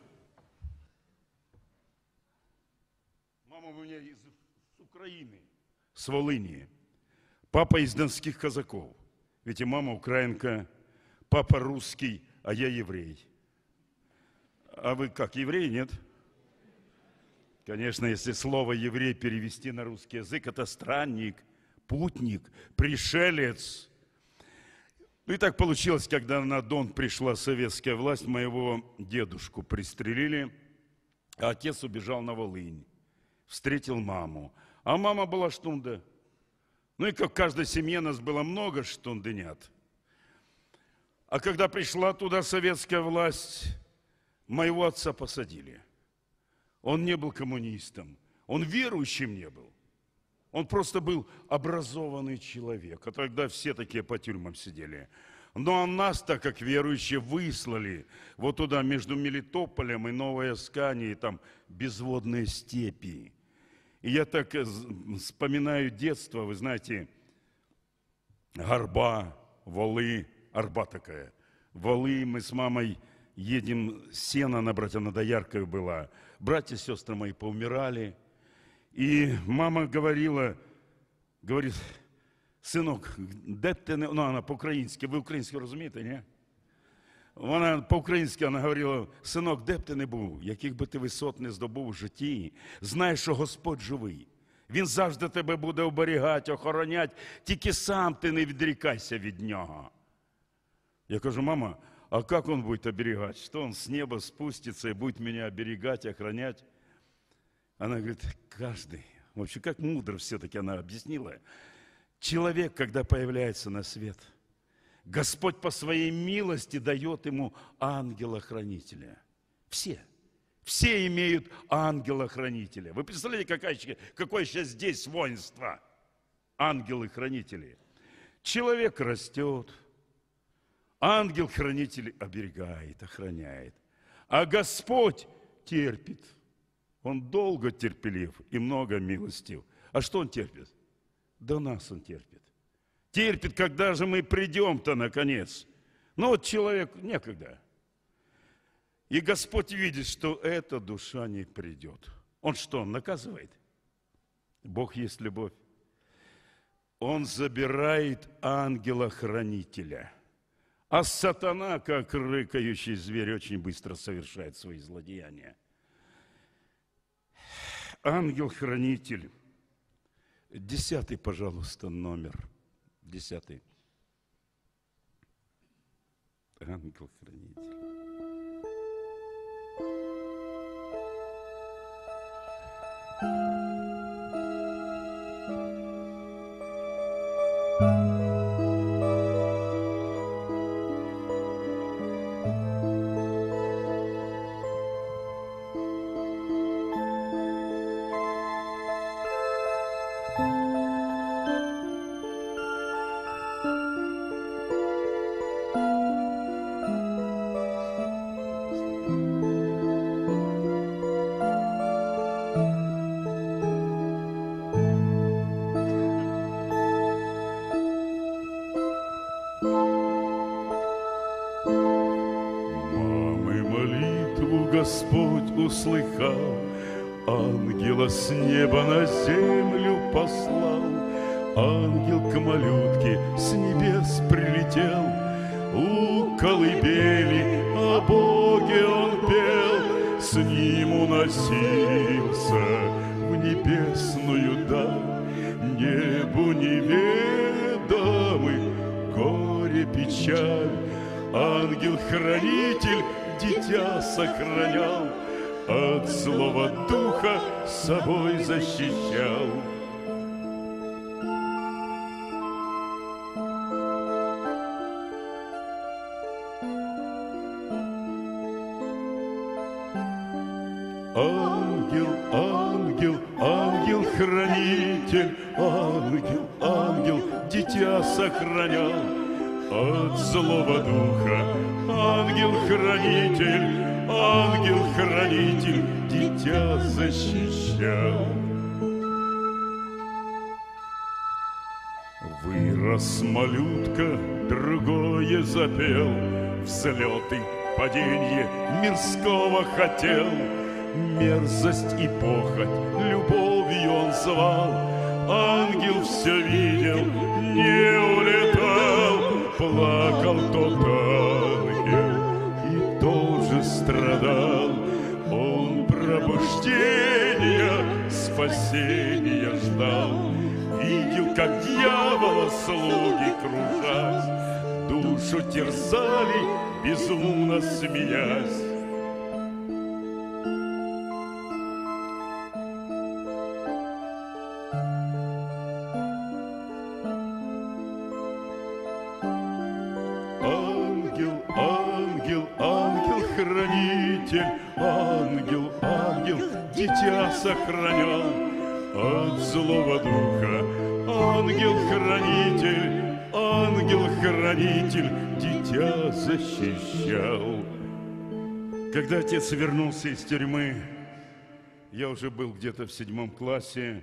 Мама у меня из Украины, с Волыни. Папа из донских казаков. Ведь и мама украинка, папа русский, а я еврей. А вы как, еврей, нет? Конечно, если слово «еврей» перевести на русский язык, это странник, путник, пришелец. Ну и так получилось, когда на Дон пришла советская власть, моего дедушку пристрелили, а отец убежал на Волынь, встретил маму. А мама была штунда. Ну и как в каждой семье нас было много штундынят. А когда пришла туда советская власть, моего отца посадили. Он не был коммунистом, он верующим не был. Он просто был образованный человек. А тогда все такие по тюрьмам сидели. Но нас, так как верующие, выслали вот туда, между Мелитополем и Новой Асканией, там безводные степи. И я так вспоминаю детство, вы знаете, Горба, Волы, Арба такая. Волы, мы с мамой едем сено набрать, она дояркой была. Братья и сестры мои поумирали. И мама говорила, говорит: синок, де ти не... Ну, вона по-українськи, ви українську розумієте, ні? Вона по-українськи, вона говорила: синок, де б ти не був, яких би ти висот не здобув у житті, знай, що Господь живий. Він завжди тебе буде оберігати, охороняти, тільки сам ти не відрікайся від нього. Я кажу: мама, а как он будет оберегать? Что он с неба спустится и будет меня оберегать, охранять? Она говорит: каждый. Вообще, как мудро все-таки она объяснила. Человек, когда появляется на свет, Господь по своей милости дает ему ангела-хранителя. Все. Все имеют ангела-хранителя. Вы представляете, какая, какое сейчас здесь воинство? Ангелы-хранители. Человек растет. Ангел-хранитель оберегает, охраняет. А Господь терпит. Он долго терпелив и много милостив. А что он терпит? До нас Он терпит. Терпит, когда же мы придем-то наконец. Ну вот человек некогда. И Господь видит, что эта душа не придет. Он что, наказывает? Бог есть любовь. Он забирает ангела-хранителя. А сатана, как рыкающий зверь, очень быстро совершает свои злодеяния. Ангел-хранитель. Десятый, пожалуйста, номер. Десятый. Ангел-хранитель. Господь услыхал, ангела с неба на землю послал. Ангел к малютке с небес прилетел, у колыбели о Боге он пел, с ним уносился в небесную даль. Небу неведомы горе, печаль. Ангел-хранитель дитя сохранял, от злого духа собой защищал. Ангел, ангел, ангел-хранитель, ангел, ангел, дитя сохранял от злого духа. Ангел-хранитель, ангел-хранитель, дитя защищал. Вырос малютка, другое запел, взлеты, паденье мирского хотел. Мерзость и похоть любовью он звал. Ангел все видел, не улетал. Плакал тот ангел и тоже страдал. Он пробуждения, спасения ждал. Видел, как дьявола слуги, кружась, душу терзали, безумно смеясь. Ангел, ангел, дитя сохранял от злого духа. Ангел-хранитель, ангел-хранитель, дитя защищал. Когда отец вернулся из тюрьмы, я уже был где-то в седьмом классе,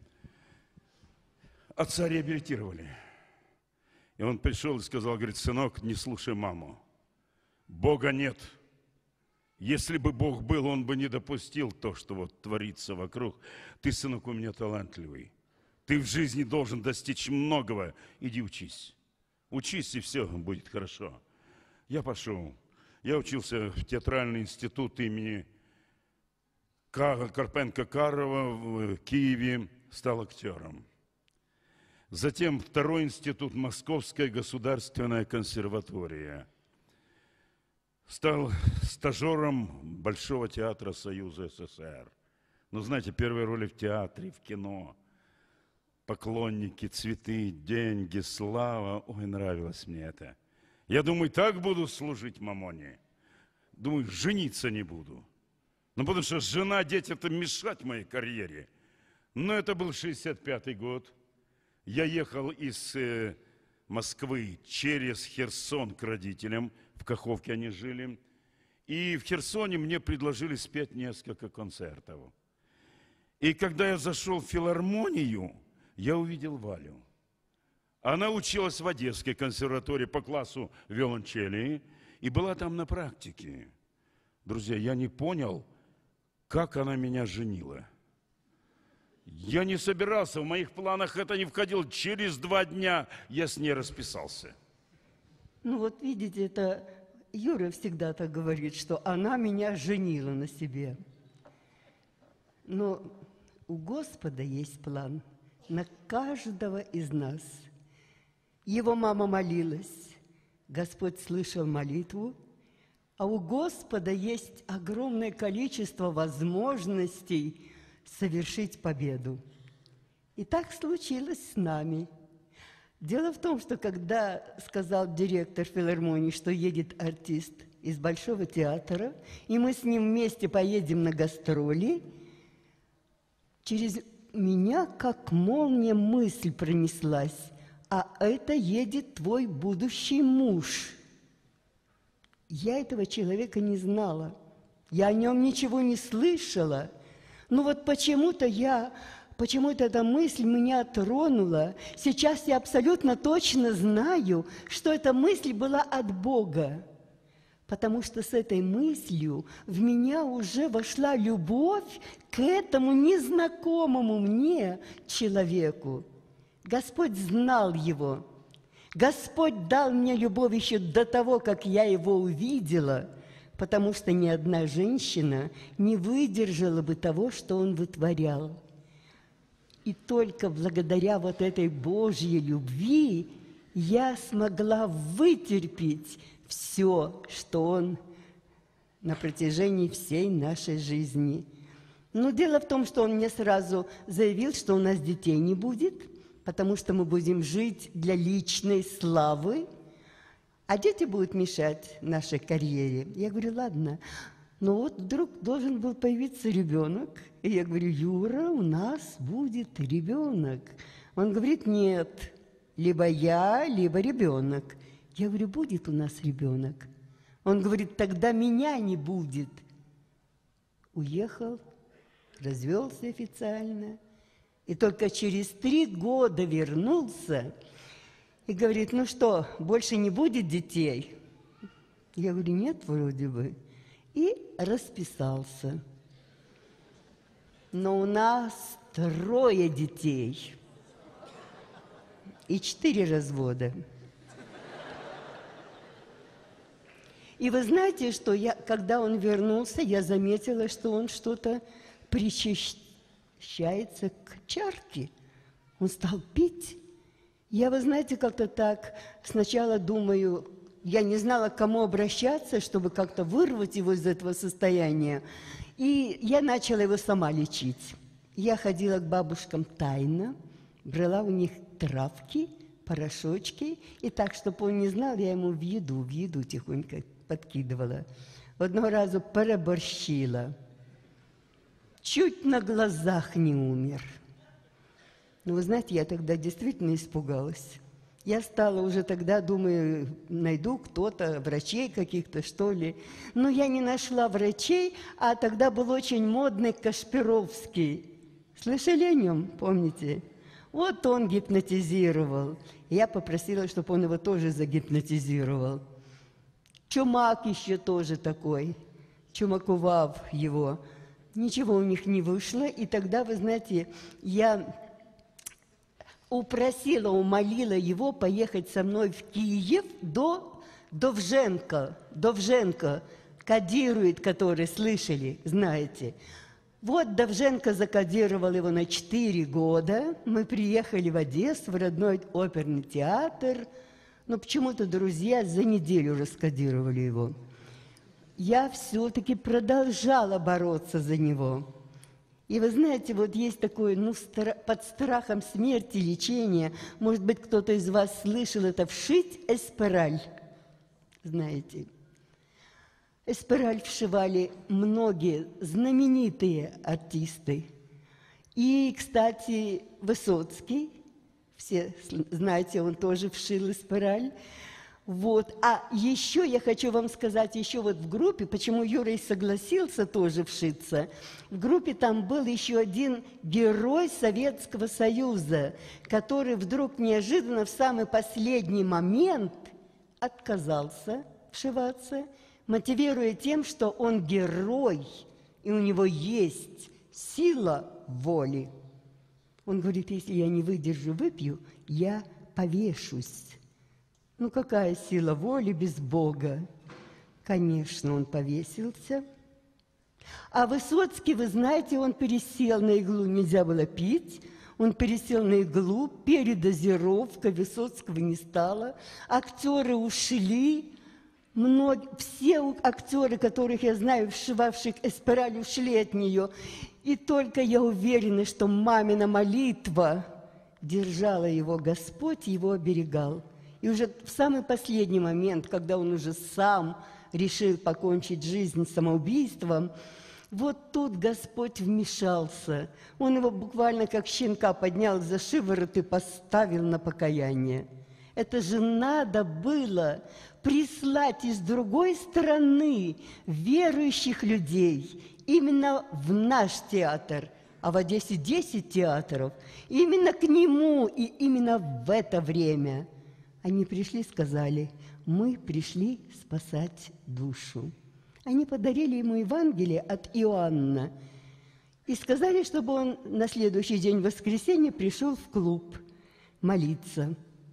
отца реабилитировали. И он пришел и сказал, говорит, сынок, не слушай маму, Бога нет. Если бы Бог был, Он бы не допустил то, что вот творится вокруг. Ты, сынок, у меня талантливый. Ты в жизни должен достичь многого. Иди учись. Учись, и все будет хорошо. Я пошел. Я учился в театральный институт имени Карпенко-Карова в Киеве, стал актером. Затем второй институт, Московская государственная консерватория. Стал стажером Большого театра Союза СССР. Ну, знаете, первые роли в театре, в кино. Поклонники, цветы, деньги, слава. Ой, нравилось мне это. Я думаю, так буду служить мамоне. Думаю, жениться не буду. Ну, потому что жена, дети, это мешать моей карьере. Но это был шестьдесят пятый год. Я ехал из э, Москвы через Херсон к родителям. В Каховке они жили. И в Херсоне мне предложили спеть несколько концертов. И когда я зашел в филармонию, я увидел Валю. Она училась в Одесской консерватории по классу виолончели и была там на практике. Друзья, я не понял, как она меня женила. Я не собирался, в моих планах это не входило. Через два дня я с ней расписался. Ну вот видите, это Юра всегда так говорит, что она меня женила на себе. Но у Господа есть план на каждого из нас. Его мама молилась, Господь слышал молитву, а у Господа есть огромное количество возможностей совершить победу. И так случилось с нами. Дело в том, что когда сказал директор филармонии, что едет артист из Большого театра, и мы с ним вместе поедем на гастроли, через меня как молния мысль пронеслась: а это едет твой будущий муж. Я этого человека не знала, я о нем ничего не слышала, но вот почему-то я... Почему-то эта мысль меня тронула. Сейчас я абсолютно точно знаю, что эта мысль была от Бога. Потому что с этой мыслью в меня уже вошла любовь к этому незнакомому мне человеку. Господь знал его. Господь дал мне любовь еще до того, как я его увидела, потому что ни одна женщина не выдержала бы того, что он вытворял. И только благодаря вот этой Божьей любви я смогла вытерпеть все, что Он на протяжении всей нашей жизни. Но дело в том, что Он мне сразу заявил, что у нас детей не будет, потому что мы будем жить для личной славы, а дети будут мешать нашей карьере. Я говорю, ладно. Но вот вдруг должен был появиться ребенок. И я говорю, Юра, у нас будет ребенок. Он говорит, нет, либо я, либо ребенок. Я говорю, будет у нас ребенок. Он говорит, тогда меня не будет. Уехал, развелся официально. И только через три года вернулся и говорит, ну что, больше не будет детей? Я говорю, нет, вроде бы. И расписался. Но у нас трое детей и четыре развода. И вы знаете, что я, когда он вернулся, я заметила, что он что-то причащается к чарке. Он стал пить. Я, вы знаете, как-то так сначала думаю, я не знала, к кому обращаться, чтобы как-то вырвать его из этого состояния. И я начала его сама лечить. Я ходила к бабушкам тайно, брала у них травки, порошочки. И так, чтобы он не знал, я ему в еду, в еду тихонько подкидывала. Одного разу переборщила. Чуть на глазах не умер. Но вы знаете, я тогда действительно испугалась. Я стала уже тогда, думаю, найду кто-то, врачей каких-то, что ли. Но я не нашла врачей, а тогда был очень модный Кашпировский. Слышали о нем, помните? Вот он гипнотизировал. Я попросила, чтобы он его тоже загипнотизировал. Чумак еще тоже такой, чумакував его. Ничего у них не вышло, и тогда, вы знаете, я... упросила, умолила его поехать со мной в Киев до Довженко. Довженко кодирует, который слышали, знаете. Вот Довженко закодировал его на четыре года. Мы приехали в Одессу, в родной оперный театр. Но почему-то друзья за неделю раскодировали его. Я все-таки продолжала бороться за него. И вы знаете, вот есть такое, ну, стра- под страхом смерти лечение. Может быть, кто-то из вас слышал это, вшить эспираль. Знаете, эспираль вшивали многие знаменитые артисты. И, кстати, Высоцкий, все знаете, он тоже вшил эспираль. Вот. А еще я хочу вам сказать, еще вот в группе, почему Юра и согласился тоже вшиться, в группе там был еще один герой Советского Союза, который вдруг неожиданно в самый последний момент отказался вшиваться, мотивируя тем, что он герой, и у него есть сила воли. Он говорит, если я не выдержу, выпью, я повешусь. Ну, какая сила воли без Бога? Конечно, он повесился. А Высоцкий, вы знаете, он пересел на иглу, нельзя было пить. Он пересел на иглу, передозировка, Высоцкого не стало. Актеры ушли. Многие, все актеры, которых я знаю, вшивавших эспираль, ушли от нее. И только я уверена, что мамина молитва держала его Господь, его оберегал. И уже в самый последний момент, когда он уже сам решил покончить жизнь самоубийством, вот тут Господь вмешался. Он его буквально как щенка поднял за шиворот и поставил на покаяние. Это же надо было прислать из другой страны верующих людей именно в наш театр, а в Одессе десять театров, именно к нему и именно в это время. Они пришли, сказали, мы пришли спасать душу. Они подарили ему Евангелие от Иоанна и сказали, чтобы он на следующий день, в воскресенье, пришел в клуб молиться.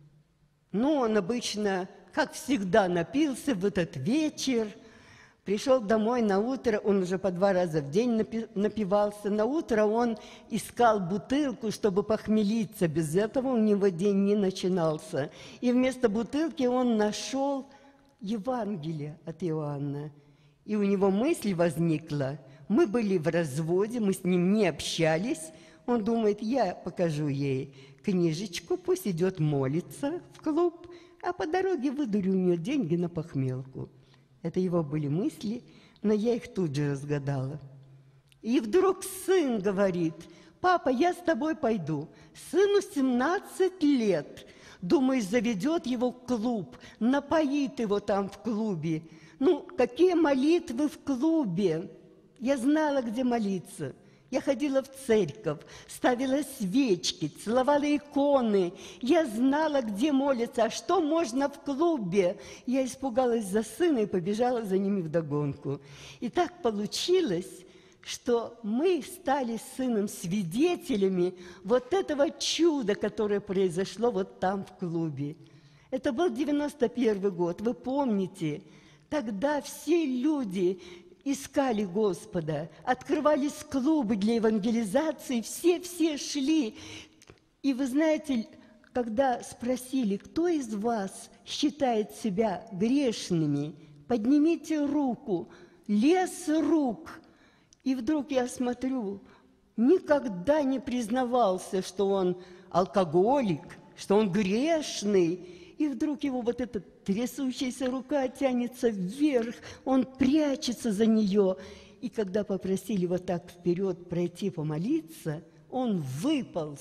Ну, он обычно, как всегда, напился в этот вечер, пришел домой на утро, он уже по два раза в день напивался. На утро он искал бутылку, чтобы похмелиться. Без этого у него день не начинался. И вместо бутылки он нашел Евангелие от Иоанна. И у него мысль возникла. Мы были в разводе, мы с ним не общались. Он думает, я покажу ей книжечку, пусть идет молиться в клуб, а по дороге выдурю у нее деньги на похмелку. Это его были мысли, но я их тут же разгадала. И вдруг сын говорит, папа, я с тобой пойду. Сыну семнадцать лет. Думаешь, заведет его в клуб, напоит его там в клубе. Ну, какие молитвы в клубе? Я знала, где молиться. Я ходила в церковь, ставила свечки, целовала иконы. Я знала, где молиться, а что можно в клубе. Я испугалась за сына и побежала за ними вдогонку. И так получилось, что мы стали с сыном свидетелями вот этого чуда, которое произошло вот там в клубе. Это был девяносто первый год, вы помните, тогда все люди искали Господа, открывались клубы для евангелизации, все-все шли. И вы знаете, когда спросили, кто из вас считает себя грешными, поднимите руку, лес рук. И вдруг я смотрю, никогда не признавался, что он алкоголик, что он грешный. И вдруг его вот эта трясущаяся рука тянется вверх, он прячется за нее. И когда попросили вот так вперед пройти помолиться, он выполз.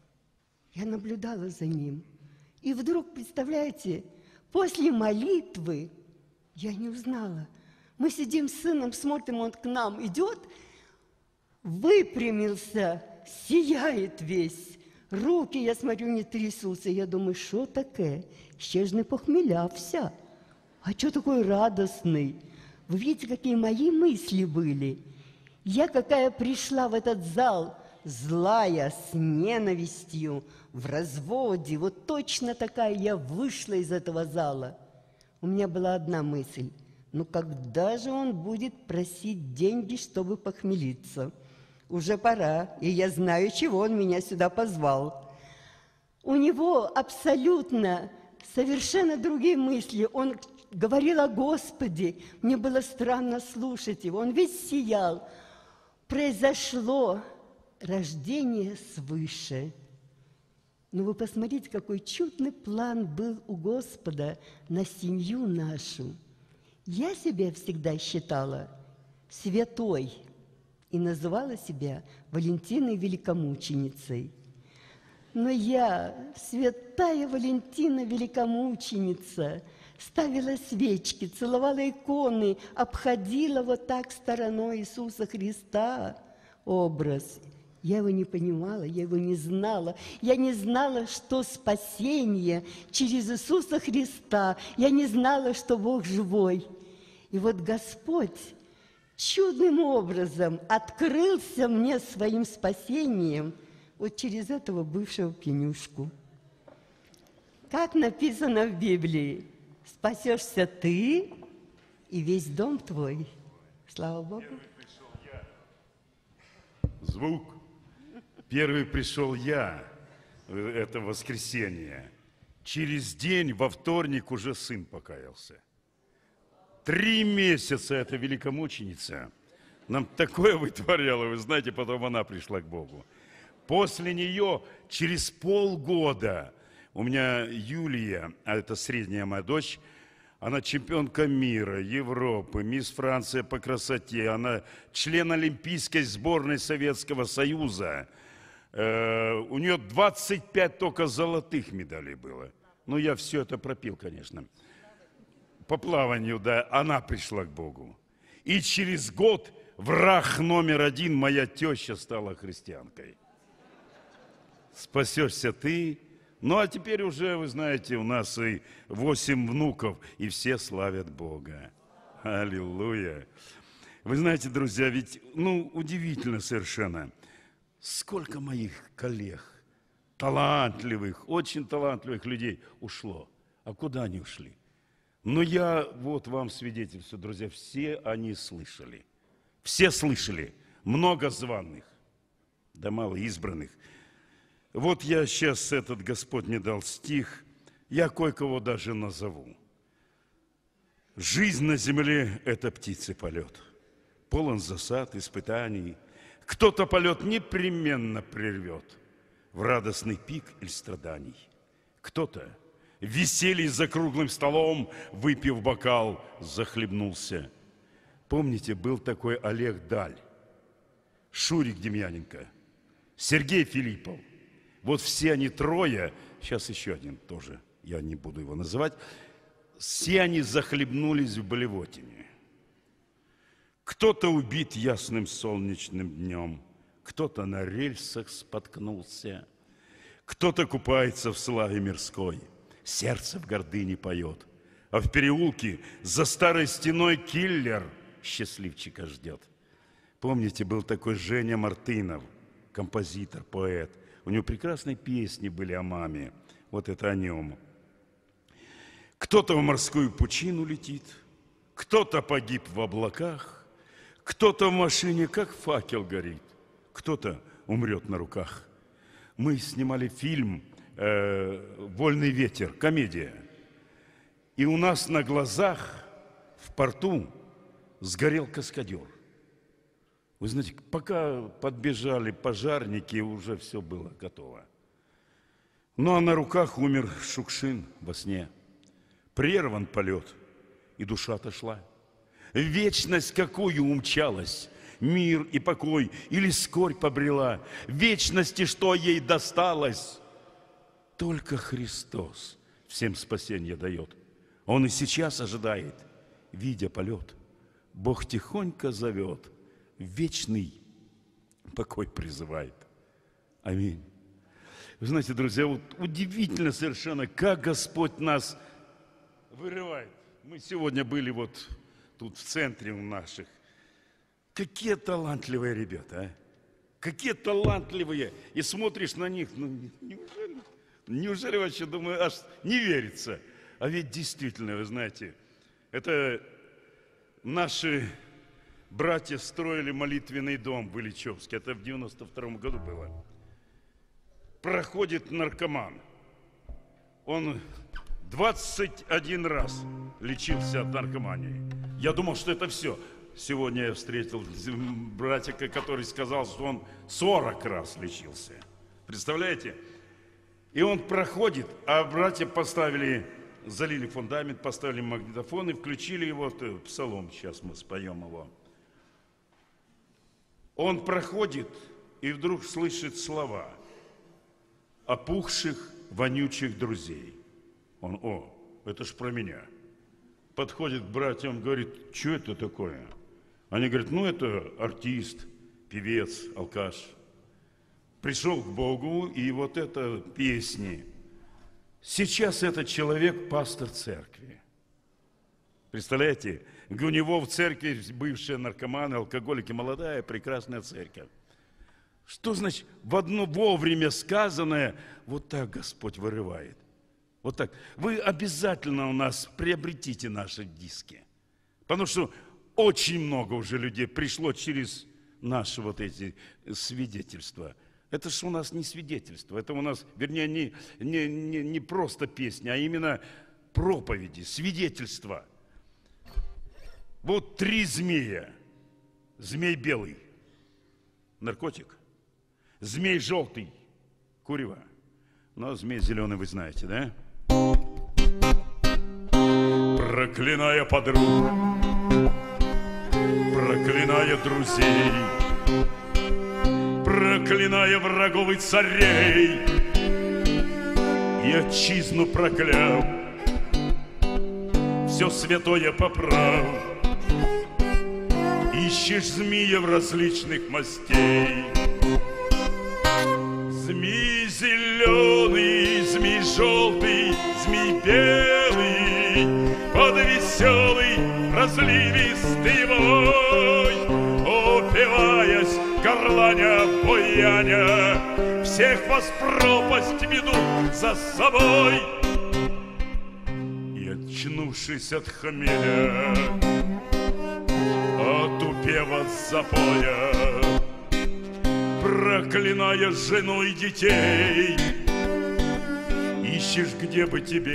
Я наблюдала за ним. И вдруг, представляете, после молитвы я не узнала. Мы сидим с сыном, смотрим, он к нам идет, выпрямился, сияет весь. Руки, я смотрю, не трясутся. Я думаю, что такое? Ще ж не похмелявся. А что такой радостный? Вы видите, какие мои мысли были? Я какая пришла в этот зал, злая, с ненавистью, в разводе. Вот точно такая я вышла из этого зала. У меня была одна мысль. Ну, когда же он будет просить деньги, чтобы похмелиться? Уже пора, и я знаю, чего он меня сюда позвал. У него абсолютно, совершенно другие мысли. Он говорил о Господе. Мне было странно слушать его. Он весь сиял. Произошло рождение свыше. Но вы посмотрите, какой чудный план был у Господа на семью нашу. Я себя всегда считала святой и называла себя Валентиной Великомученицей. Но я, святая Валентина Великомученица, ставила свечки, целовала иконы, обходила вот так стороной Иисуса Христа образ. Я его не понимала, я его не знала. Я не знала, что спасение через Иисуса Христа. Я не знала, что Бог живой. И вот Господь чудным образом открылся мне своим спасением вот через этого бывшего пьянюшку. Как написано в Библии, спасешься ты и весь дом твой. Слава Богу. Звук. Первый пришел я, это воскресенье. Через день, во вторник, уже сын покаялся. Три месяца эта великомученица нам такое вытворяла, вы знаете, потом она пришла к Богу. После нее, через полгода, у меня Юлия, а это средняя моя дочь, она чемпионка мира, Европы, мисс Франция по красоте, она член Олимпийской сборной Советского Союза. Э, у нее двадцать пять только золотых медалей было. Ну, я все это пропил, конечно. По плаванию, да, она пришла к Богу. И через год враг номер один, моя теща, стала христианкой. Спасешься ты. Ну, а теперь уже, вы знаете, у нас и восемь внуков, и все славят Бога. Аллилуйя. Вы знаете, друзья, ведь, ну, удивительно совершенно, сколько моих коллег, талантливых, очень талантливых людей ушло. А куда они ушли? Но я вот вам свидетельствую, друзья, все они слышали. Все слышали. Много званых, да мало избранных. Вот я сейчас, этот Господь мне дал стих, я кое-кого даже назову. Жизнь на земле – это птицы полет, полон засад, испытаний. Кто-то полет непременно прервет в радостный пик или страданий. Кто-то веселье за круглым столом, выпив бокал, захлебнулся. Помните, был такой Олег Даль, Шурик Демьяненко, Сергей Филиппов. Вот все они трое, сейчас еще один тоже, я не буду его называть, все они захлебнулись в блевотине. Кто-то убит ясным солнечным днем, кто-то на рельсах споткнулся, кто-то купается в славе мирской, сердце в гордыне поет, а в переулке за старой стеной киллер счастливчика ждет. Помните, был такой Женя Мартынов, композитор, поэт. У него прекрасные песни были о маме. Вот это о нем. Кто-то в морскую пучину летит, кто-то погиб в облаках, кто-то в машине как факел горит, кто-то умрет на руках. Мы снимали фильм э, «Вольный ветер», комедия. И у нас на глазах в порту сгорел каскадер. Вы знаете, пока подбежали пожарники, уже все было готово. Ну, а на руках умер Шукшин во сне. Прерван полет, и душа отошла. В вечность какую умчалась, мир и покой, или скорбь побрела. В вечности, что ей досталось, только Христос всем спасение дает. Он и сейчас ожидает, видя полет. Бог тихонько зовет, вечный покой призывает. Аминь. Вы знаете, друзья, вот удивительно совершенно, как Господь нас вырывает. Мы сегодня были вот тут в центре у наших. Какие талантливые ребята, а? Какие талантливые. И смотришь на них, ну неужели, неужели вообще, думаю, аж не верится. А ведь действительно, вы знаете, это наши братья строили молитвенный дом в Ильичевске. Это в девяносто втором году было. Проходит наркоман. Он двадцать один раз лечился от наркомании. Я думал, что это все. Сегодня я встретил братика, который сказал, что он сорок раз лечился. Представляете? И он проходит, а братья поставили, залили фундамент, поставили магнитофон и включили его, псалом, сейчас мы споем его. Он проходит и вдруг слышит слова. опухших, вонючих друзей. Он, о, это ж про меня. Подходит к братьям, говорит, что это такое? Они говорят, ну это артист, певец, алкаш. Пришел к Богу, и вот это песни. Сейчас этот человек пастор церкви. Представляете? У него в церкви бывшие наркоманы, алкоголики, молодая, прекрасная церковь. Что значит в одно вовремя сказанное, вот так Господь вырывает. Вот так. Вы обязательно у нас приобретите наши диски. Потому что очень много уже людей пришло через наши вот эти свидетельства. Это же у нас не свидетельство, это у нас, вернее, не, не, не, не просто песни, а именно проповеди, свидетельства. Вот три змея. Змей белый – наркотик. Змей желтый – курево. Ну, а змей зеленый вы знаете, да? Проклиная подруг, проклиная друзей, проклиная врагов и царей, и отчизну прокляв, все святое поправ, ищешь змея в различных мастей. Змей зеленый, змей желтый, змей белый, под веселый разливистый вой, упиваясь, горланя, буяня, всех вас в пропасть ведут за собой. И очнувшись от хмеля, отупев от запоя, проклиная жену и детей, ищешь, где бы тебе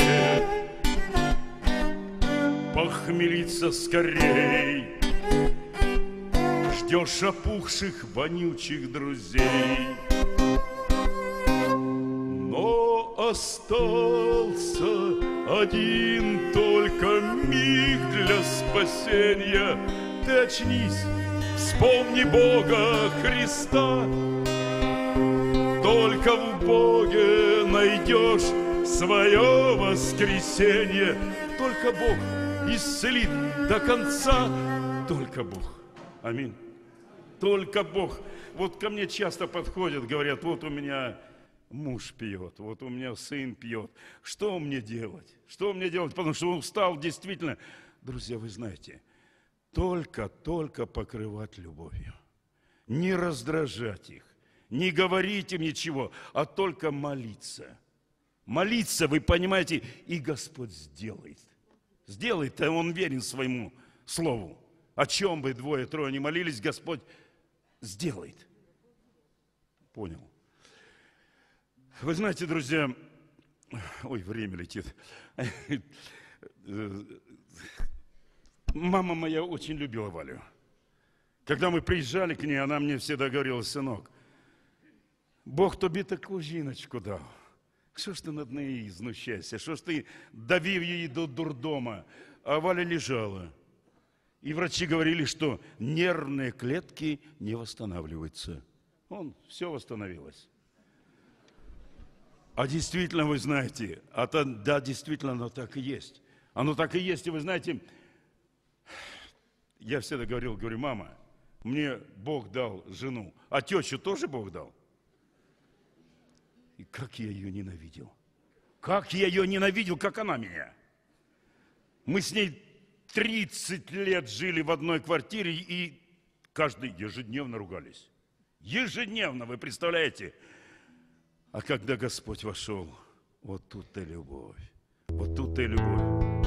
похмелиться скорей. Ждешь опухших, вонючих друзей. Но остался один только миг для спасения. Ты очнись, вспомни Бога Христа. Только в Боге найдешь свое воскресенье. Только Бог исцелит до конца. Только Бог. Аминь. Только Бог. Вот ко мне часто подходят, говорят, вот у меня муж пьет, вот у меня сын пьет. Что мне делать? Что мне делать? Потому что он устал действительно. Друзья, вы знаете, только-только покрывать любовью. Не раздражать их, не говорить им ничего, а только молиться. Молиться, вы понимаете, и Господь сделает. Сделает, а Он верен своему слову. О чем бы двое-трое не молились, Господь сделает. Понял. Вы знаете, друзья, ой, время летит. Мама моя очень любила Валю. Когда мы приезжали к ней, она мне всегда говорила, сынок, Бог тобі таку жіночку дав. Що ж ти над нею знущаєшся? Що ж ти довів її до дурдома? А Валя лежала. И врачи говорили, что нервные клетки не восстанавливаются. Он, все восстановилось. А действительно, вы знаете, это, да, действительно, оно так и есть. Оно так и есть, и вы знаете, я всегда говорил, говорю, мама, мне Бог дал жену, а тещу тоже Бог дал. И как я ее ненавидел. Как я ее ненавидел, как она меня. Мы с ней тридцать лет жили в одной квартире и каждый ежедневно ругались. Ежедневно, вы представляете? А когда Господь вошел, вот тут-то любовь. Вот тут-то и любовь.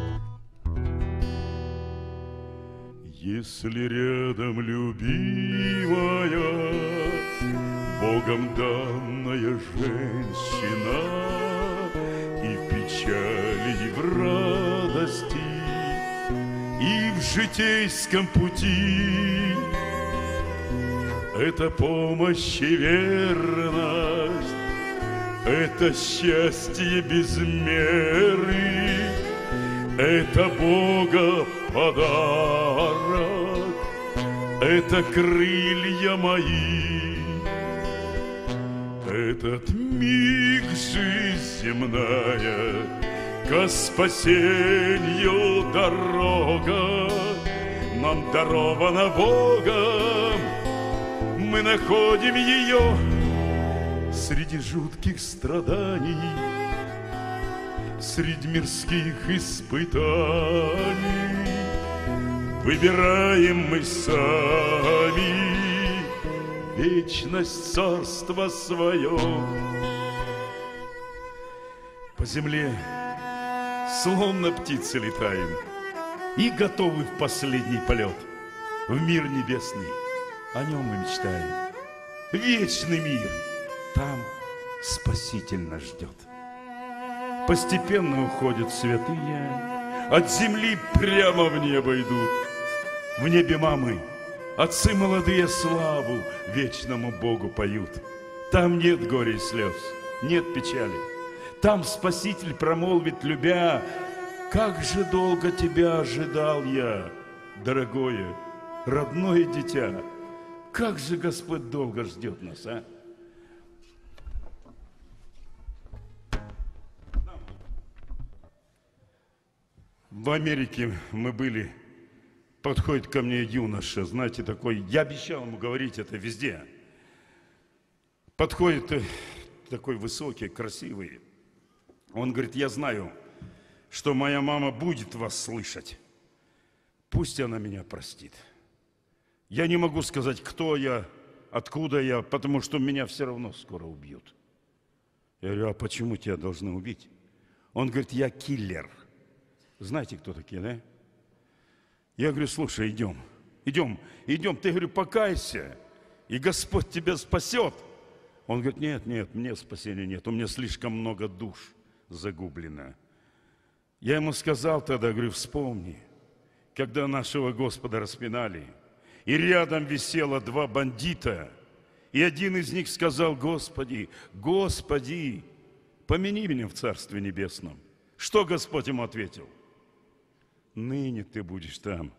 Если рядом любимая, Богом данная женщина, и в печали, и в радости, и в житейском пути, это помощь и верность, это счастье без меры, это Бога подарок, это крылья мои. Этот миг жизнь земная, ко спасению дорога, нам дарована Богом, мы находим ее среди жутких страданий, среди мирских испытаний. Выбираем мы сами вечность царства свое. По земле словно птицы летаем и готовы в последний полет в мир небесный. О нем мы мечтаем. Вечный мир, там Спаситель нас ждет. Постепенно уходят святые, от земли прямо в небо идут. В небе мамы отцы молодые славу вечному Богу поют. Там нет горя и слез, нет печали. Там Спаситель промолвит, любя: как же долго тебя ожидал я, дорогое, родное дитя. Как же Господь долго ждет нас, а? В Америке мы были, подходит ко мне юноша, знаете, такой, я обещал ему говорить это везде. Подходит такой высокий, красивый. Он говорит: я знаю, что моя мама будет вас слышать. Пусть она меня простит. Я не могу сказать, кто я, откуда я, потому что меня все равно скоро убьют. Я говорю: а почему тебя должны убить? Он говорит: я киллер. Знаете, кто такие, да? Я говорю: слушай, идем, идем, идем. Ты, говорю, покайся, и Господь тебя спасет. Он говорит: нет, нет, мне спасения нет, у меня слишком много душ загублено. Я ему сказал тогда, говорю: вспомни, когда нашего Господа распинали, и рядом висело два бандита, и один из них сказал: Господи, Господи, помяни меня в Царстве Небесном. Что Господь ему ответил? Ныне ты будешь там.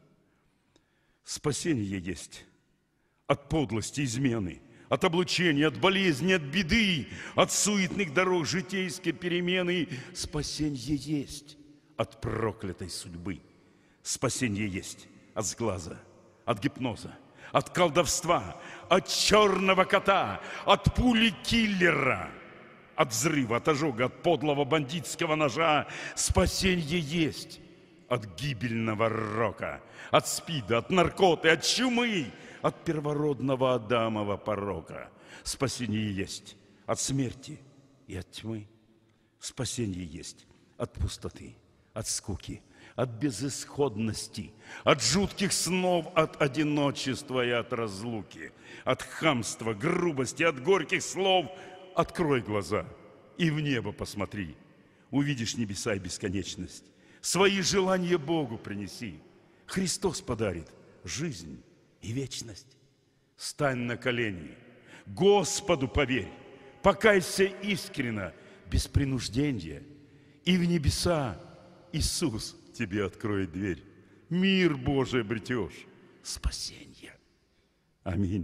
Спасение есть от подлости, измены, от облучения, от болезни, от беды, от суетных дорог житейской перемены. Спасение есть от проклятой судьбы. Спасение есть от сглаза, от гипноза, от колдовства, от черного кота, от пули киллера, от взрыва, от ожога, от подлого бандитского ножа. Спасение есть от гибельного рока, от спида, от наркоты, от чумы, от первородного Адамова порока. Спасение есть от смерти и от тьмы. Спасение есть от пустоты, от скуки, от безысходности, от жутких снов, от одиночества и от разлуки, от хамства, грубости, от горьких слов. Открой глаза и в небо посмотри. Увидишь небеса и бесконечность. Свои желания Богу принеси. Христос подарит жизнь и вечность. Стань на колени, Господу поверь, покайся искренно, без принуждения, и в небеса Иисус тебе откроет дверь. Мир Божий обретешь, спасение. Аминь.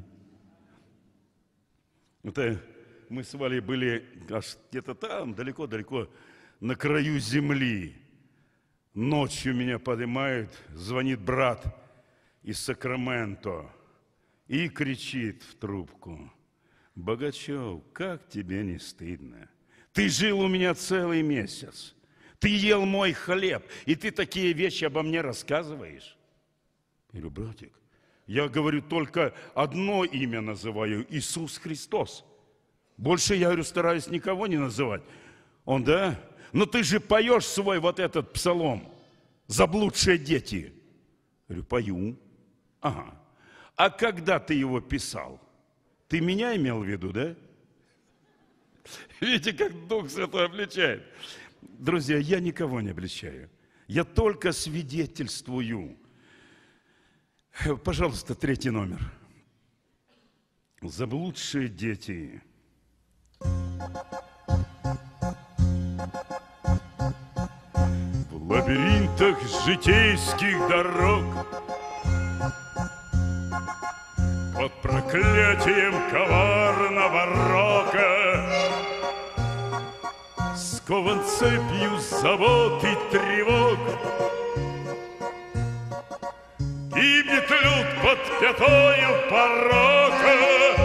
Это мы с Валей были аж где-то там, далеко-далеко, на краю земли. Ночью меня поднимают, звонит брат из Сакраменто и кричит в трубку: Богачев, как тебе не стыдно? Ты жил у меня целый месяц, ты ел мой хлеб, и ты такие вещи обо мне рассказываешь? Я говорю: братик, я говорю, только одно имя называю – Иисус Христос. Больше, я говорю, стараюсь никого не называть. Он: да? Но ты же поешь свой вот этот псалом «Заблудшие дети». Я говорю: пою. Ага. А когда ты его писал? Ты меня имел в виду, да? Видите, как Дух Святой обличает. Друзья, я никого не обличаю. Я только свидетельствую. Пожалуйста, третий номер. «Заблудшие дети». В лабиринтах житейских дорог, под проклятием коварного рока, скован цепью забот и тревог. Гибнет люд под пятою порока.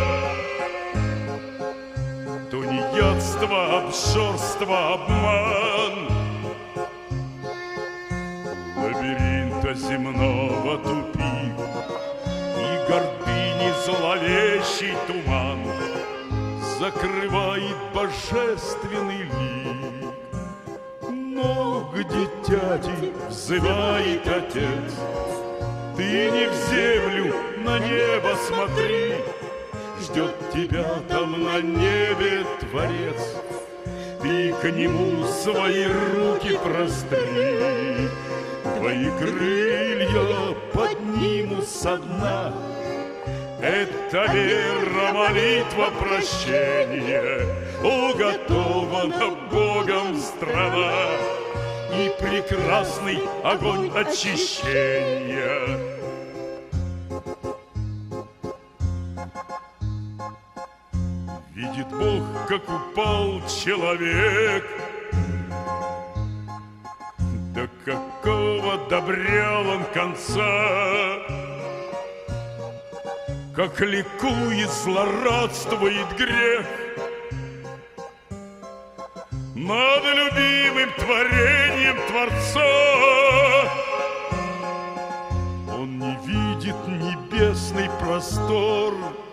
Тунеядство, обжорство, обман, лабиринта земного тупик и гордыни зловещий туман закрывает божественный лик. Но к дитяти взывает Отец: ты не в землю, на небо смотри, ждет тебя там на небе Творец. Ты к нему свои руки простри, твои крылья поднимут со дна. Это вера, молитва, прощение, уготована Богом страна и прекрасный огонь очищения. Видит Бог, как упал человек, до какого добрял он конца, как ликует, злорадствует грех над любимым творением Творца. Он не видит небесный простор,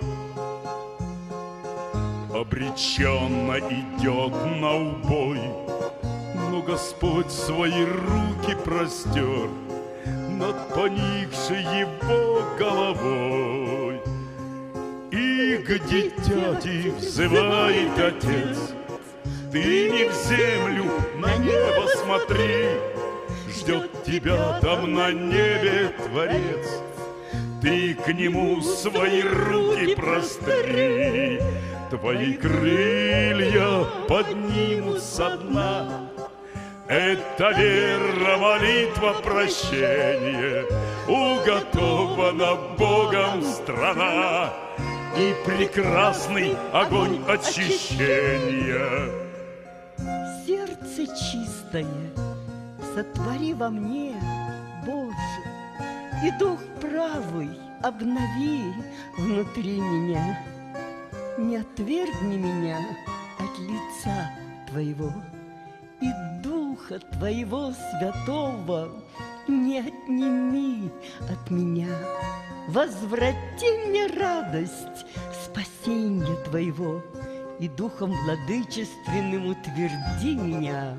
обреченно идет на убой, но Господь свои руки простер над поникшей его головой. И к дитяти взывает Отец: ты не в землю, на небо смотри, ждет тебя там на небе Творец. Ты к нему свои руки простри, твои крылья поднимут со дна. Это вера, молитва, прощение, уготована Богом страна и прекрасный огонь очищения. Сердце чистое сотвори во мне, Боже, и дух правый обнови внутри меня. Не отвергни меня от лица Твоего, и Духа Твоего Святого не отними от меня. Возврати мне радость спасения Твоего, и Духом владычественным утверди меня.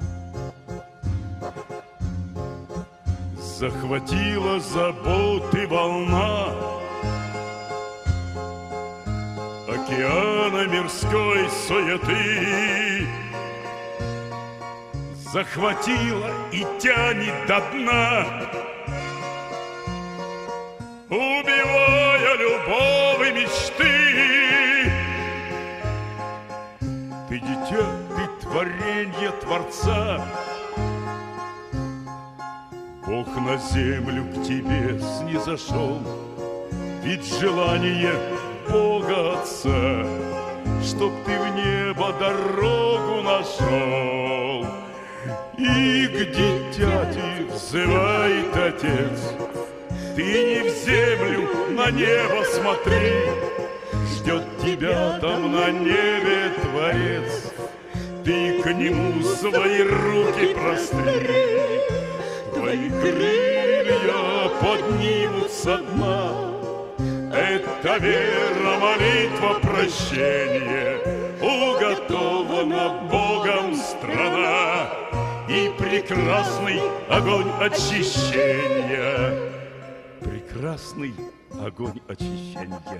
Захватила заботы волна океана мирской суеты, захватила и тянет до дна, убивая любовь и мечты. Ты дитя, ты творенье Творца, Бог на землю к тебе снизошел, ведь желание Бога Отца, чтоб ты в небо дорогу нашел. И к дитяти взывает Отец: ты не в землю, на небо смотри, ждет тебя там на небе Творец. Ты к нему свои руки простри, твои крылья поднимут со дна. Это вера, молитва, прощение, уготована Богом страна и прекрасный огонь очищения. Прекрасный огонь очищения.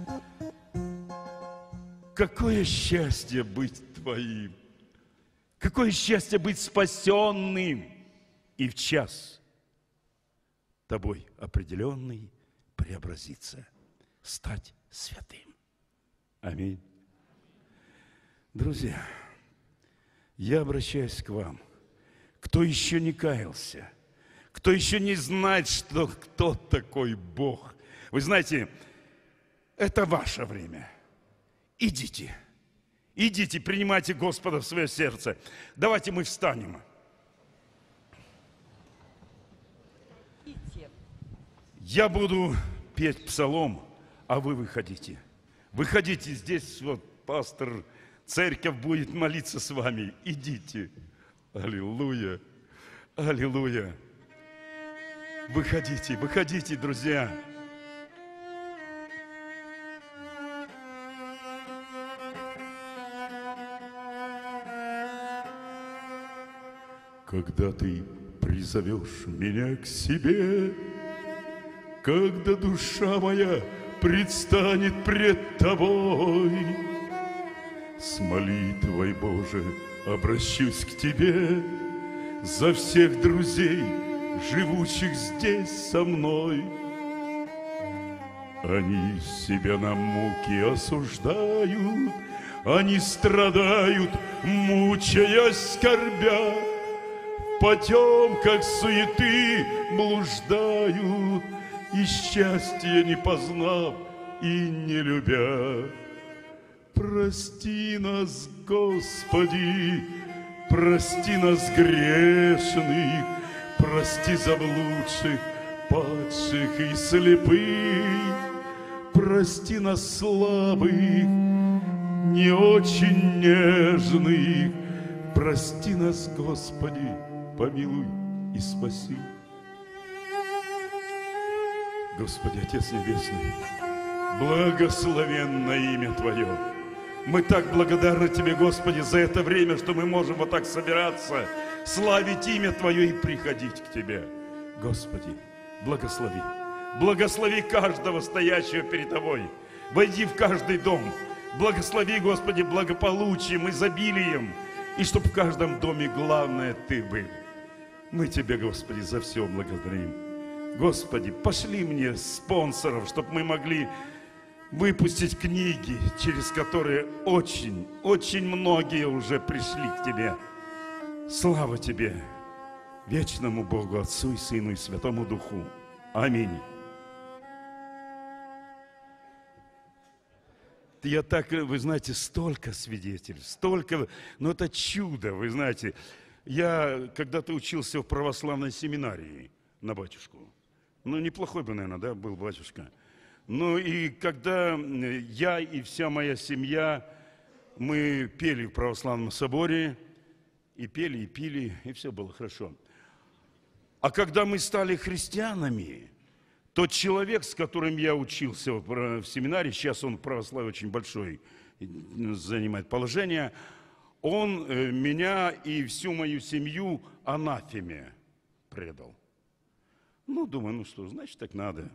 Какое счастье быть твоим! Какое счастье быть спасенным! И в час тобой определенный преобразиться, стать святым. Аминь. Друзья, я обращаюсь к вам, кто еще не каялся, кто еще не знает, что кто такой Бог. Вы знаете, это ваше время. Идите Идите, принимайте Господа в свое сердце. Давайте мы встанем. Я буду петь псалом, а вы выходите. Выходите, здесь вот пастор, церковь будет молиться с вами. Идите. Аллилуйя. Аллилуйя. Выходите, выходите, друзья. Когда ты призовешь меня к себе, когда душа моя предстанет пред тобой, с молитвой, Боже, обращусь к тебе за всех друзей, живущих здесь со мной. Они себя на муки осуждают, они страдают, мучаясь, скорбя, в потемках суеты блуждают, и счастья не познав и не любя. Прости нас, Господи, прости нас грешных, прости заблудших, падших и слепых, прости нас слабых, не очень нежных, прости нас, Господи, помилуй и спаси. Господи, Отец Небесный, благословенное имя Твое. Мы так благодарны Тебе, Господи, за это время, что мы можем вот так собираться, славить имя Твое и приходить к Тебе. Господи, благослови. Благослови каждого стоящего перед Тобой. Войди в каждый дом. Благослови, Господи, благополучием, изобилием. И чтобы в каждом доме главное Ты был. Мы Тебе, Господи, за все благодарим. Господи, пошли мне спонсоров, чтобы мы могли выпустить книги, через которые очень, очень многие уже пришли к Тебе. Слава Тебе, вечному Богу, Отцу и Сыну и Святому Духу. Аминь. Я так, вы знаете, столько свидетельств, столько, но это чудо, вы знаете. Я когда-то учился в православной семинарии на батюшку. Ну, неплохой бы, наверное, да, был батюшка. Ну, и когда я и вся моя семья, мы пели в православном соборе, и пели, и пили, и все было хорошо. А когда мы стали христианами, тот человек, с которым я учился в семинаре, сейчас он в православии очень большой, занимает положение, он меня и всю мою семью анафеме предал. Ну, думаю, ну что, значит, так надо.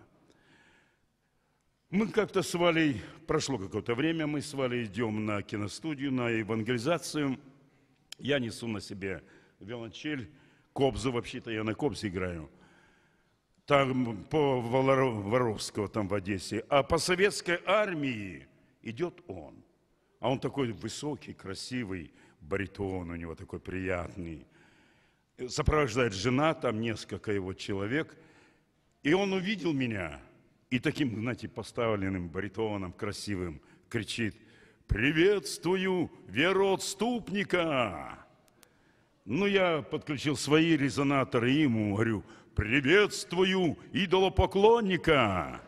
Мы как-то с Валей, прошло какое-то время, мы с Валей идем на киностудию, на евангелизацию. Я несу на себе виолончель, кобзу, вообще-то я на кобзе играю. Там по Воровского, там в Одессе. А по советской армии идет он. А он такой высокий, красивый, баритон у него такой приятный. Сопровождает жена, там несколько его человек. И он увидел меня и таким, знаете, поставленным баритоном красивым кричит: «Приветствую вероотступника!» Ну, я подключил свои резонаторы и ему говорю: «Приветствую идолопоклонника!»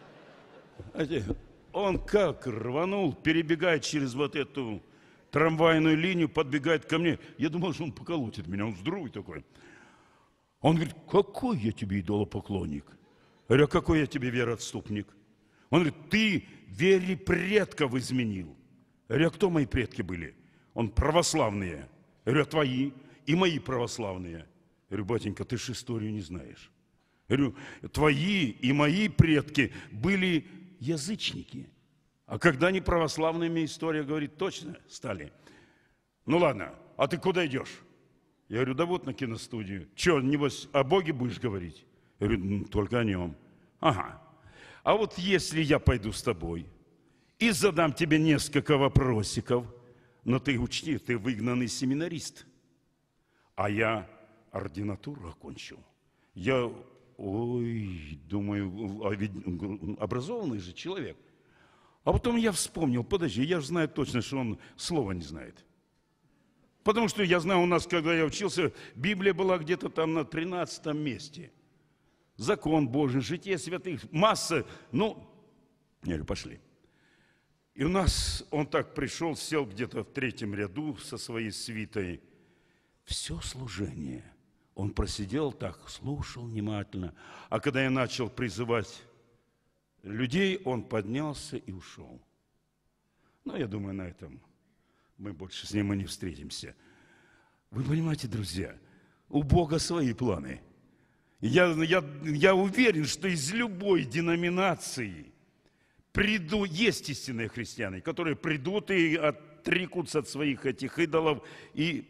Он как рванул, перебегает через вот эту трамвайную линию, подбегает ко мне. Я думал, что он поколотит меня, он здоровый такой. Он говорит: «Какой я тебе идолопоклонник?» Я говорю: «А какой я тебе вероотступник?» Он говорит: «Ты вере предков изменил». Я говорю: «А кто мои предки были?» Он: «Православные». Я говорю: «А твои?» «И мои православные». Я говорю: «Батенька, ты же историю не знаешь». Я говорю: «Твои и мои предки были язычники». А когда они православными, история говорит, точно стали. Ну ладно, а ты куда идешь? Я говорю: «Да вот на киностудию». Че, небось, о Боге будешь говорить? Я говорю: ну, только о нем. Ага. А вот если я пойду с тобой и задам тебе несколько вопросиков, но ты учти, ты выгнанный семинарист, а я ординатуру окончил. Я, ой, думаю, образованный же человек. А потом я вспомнил, подожди, я же знаю точно, что он слова не знает. Потому что я знаю, у нас, когда я учился, Библия была где-то там на тринадцатом месте. Закон Божий, житие святых, масса. Ну, я говорю, пошли. И у нас он так пришел, сел где-то в третьем ряду со своей свитой. Все служение. Он просидел так, слушал внимательно. А когда я начал призывать людей, он поднялся и ушел. Ну, я думаю, на этом мы больше с ним и не встретимся. Вы понимаете, друзья, у Бога свои планы. Я, я, я уверен, что из любой деноминации приду, есть истинные христиане, которые придут и отрекутся от своих этих идолов. И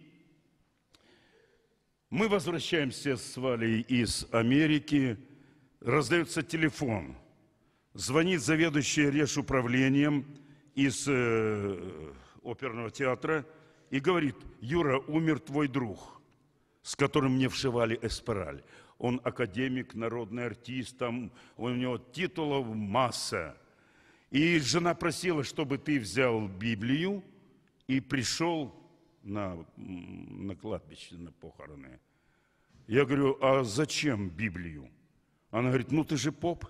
мы возвращаемся с Валей из Америки, раздается телефон. Звонит заведующий режуправлением из э, оперного театра и говорит: Юра, умер твой друг, с которым мне вшивали эспираль. Он академик, народный артист, там у него титулов масса. И жена просила, чтобы ты взял Библию и пришел на, на кладбище, на похороны. Я говорю, а зачем Библию? Она говорит, ну ты же поп.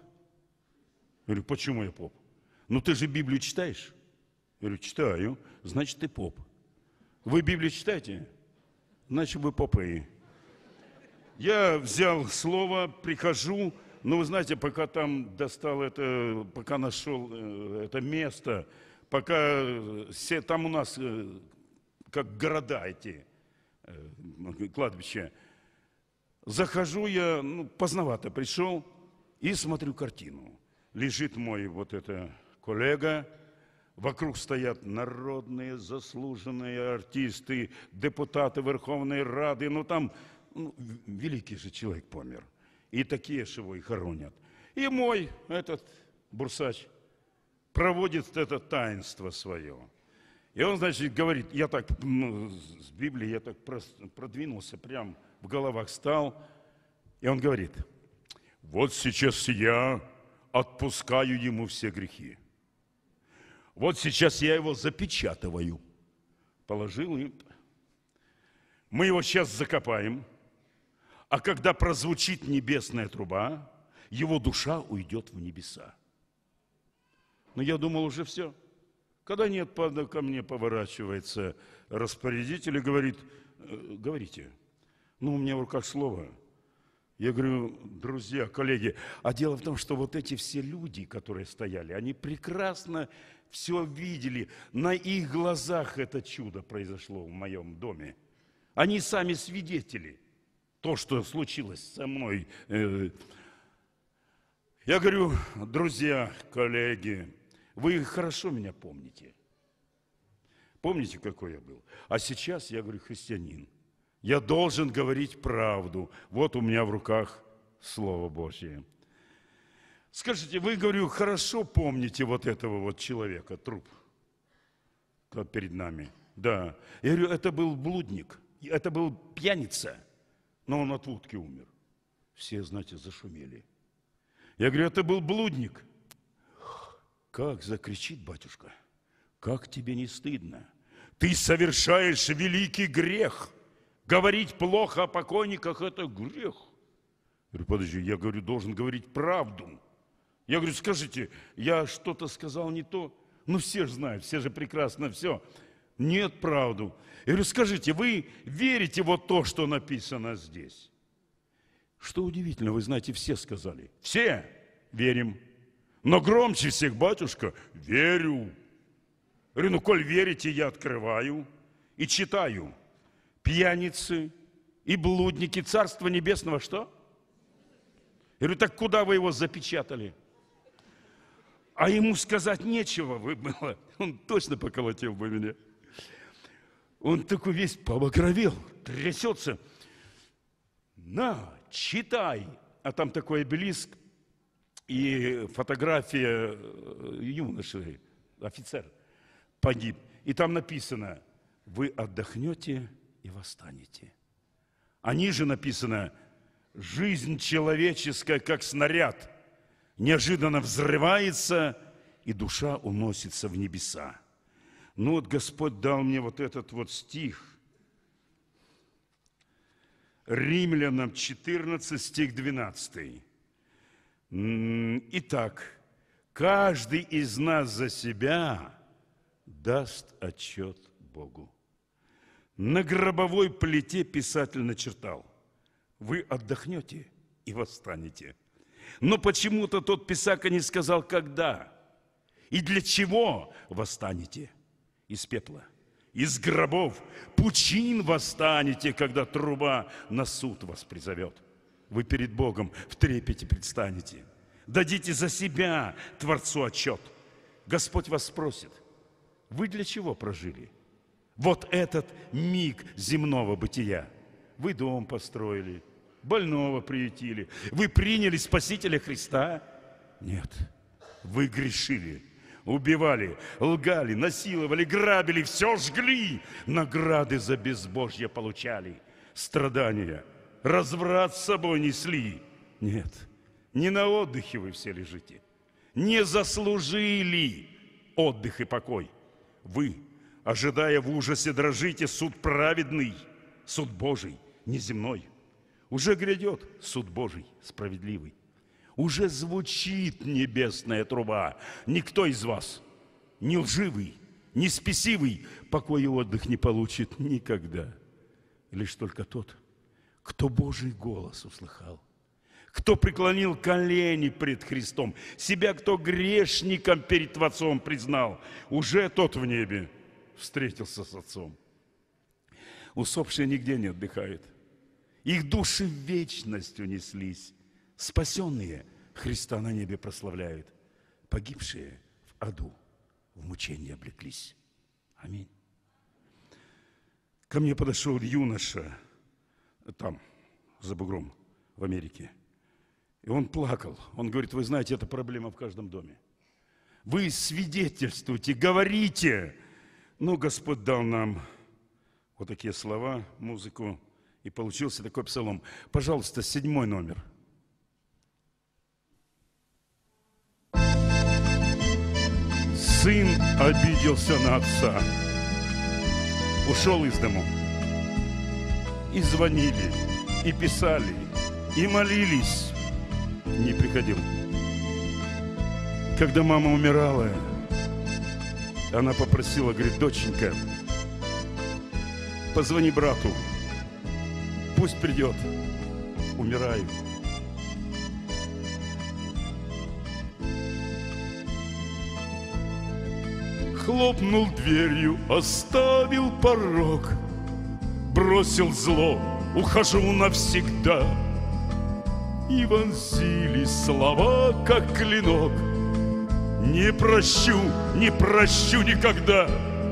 Я говорю, почему я поп? Ну ты же Библию читаешь? Я говорю, читаю, значит ты поп. Вы Библию читаете? Значит вы попы. Я взял слово, прихожу, но вы знаете, пока там достал это, пока нашел это место, пока все, там у нас как города эти, кладбища. Захожу я, ну, поздновато пришел и смотрю картину. Лежит мой вот это коллега, вокруг стоят народные заслуженные артисты, депутаты Верховной Рады, ну там ну, великий же человек помер. И такие же его и хоронят. И мой этот бурсач проводит это таинство свое. И он, значит, говорит, я так, ну, с Библией я так продвинулся, прям в головах стал. И он говорит, вот сейчас я отпускаю ему все грехи. Вот сейчас я его запечатываю. Положил и... Мы его сейчас закопаем. А когда прозвучит небесная труба, его душа уйдет в небеса. Но я думал, уже все. Когда нет, ко мне поворачивается распорядитель и говорит, говорите, ну, у меня в руках слово. Я говорю, друзья, коллеги, а дело в том, что вот эти все люди, которые стояли, они прекрасно все видели. На их глазах это чудо произошло в моем доме. Они сами свидетели. То, что случилось со мной. Я говорю, друзья, коллеги, вы хорошо меня помните. Помните, какой я был? А сейчас я говорю, христианин. Я должен говорить правду. Вот у меня в руках Слово Божье. Скажите, вы, говорю, хорошо помните вот этого вот человека, труп, как перед нами? Да. Я говорю, это был блудник, это был пьяница. Но он от водки умер. Все, знаете, зашумели. Я говорю, это был блудник. Как закричит батюшка, как тебе не стыдно? Ты совершаешь великий грех. Говорить плохо о покойниках – это грех. Я говорю, подожди, я говорю, должен говорить правду. Я говорю, скажите, я что-то сказал не то? Ну, все же знают, все же прекрасно все. Нет, правду. Я говорю, скажите, вы верите вот то, что написано здесь? Что удивительно, вы знаете, все сказали. Все верим. Но громче всех, батюшка, верю. Я говорю, ну, коль верите, я открываю и читаю. Пьяницы и блудники Царства Небесного, что? Я говорю, так куда вы его запечатали? А ему сказать нечего было. Он точно поколотил бы меня. Он такой весь побагровел, трясется. На, читай. А там такой обелиск и фотография юноши, офицер, погиб. И там написано, вы отдохнете и восстанете. А ниже написано, жизнь человеческая, как снаряд, неожиданно взрывается и душа уносится в небеса. Ну вот Господь дал мне вот этот вот стих. Римлянам четырнадцать, стих двенадцатый. Итак, каждый из нас за себя даст отчет Богу. На гробовой плите писатель начертал: вы отдохнете и восстанете. Но почему-то тот писака не сказал, когда и для чего восстанете. Из пепла, из гробов, пучин восстанете, когда труба на суд вас призовет. Вы перед Богом в трепете предстанете. Дадите за себя Творцу отчет. Господь вас спросит: вы для чего прожили вот этот миг земного бытия? Вы дом построили, больного приютили, вы приняли Спасителя Христа? Нет, вы грешили, убивали, лгали, насиловали, грабили, все жгли, награды за безбожье получали, страдания, разврат с собой несли. Нет, не на отдыхе вы все лежите, не заслужили отдых и покой. Вы, ожидая в ужасе, дрожите, суд праведный, суд Божий, неземной. Уже грядет суд Божий, справедливый. Уже звучит небесная труба. Никто из вас, ни лживый, ни спесивый, покой и отдых не получит никогда. Лишь только тот, кто Божий голос услыхал, кто преклонил колени пред Христом, себя кто грешником перед Творцом признал, уже тот в небе встретился с Отцом. Усопшие нигде не отдыхают. Их души в вечность унеслись. Спасенные Христа на небе прославляют. Погибшие в аду в мучении облеклись. Аминь. Ко мне подошел юноша там, за бугром, в Америке. И он плакал. Он говорит: вы знаете, это проблема в каждом доме. Вы свидетельствуете, говорите. Ну, Господь дал нам вот такие слова, музыку, и получился такой псалом. Пожалуйста, седьмой номер. Сын обиделся на отца, ушел из дому. И звонили, и писали, и молились. Не приходил. Когда мама умирала, она попросила, говорит: доченька, позвони брату, пусть придет, умираю. Хлопнул дверью, оставил порог, бросил зло, ухожу навсегда. И вонзились слова, как клинок: не прощу, не прощу никогда.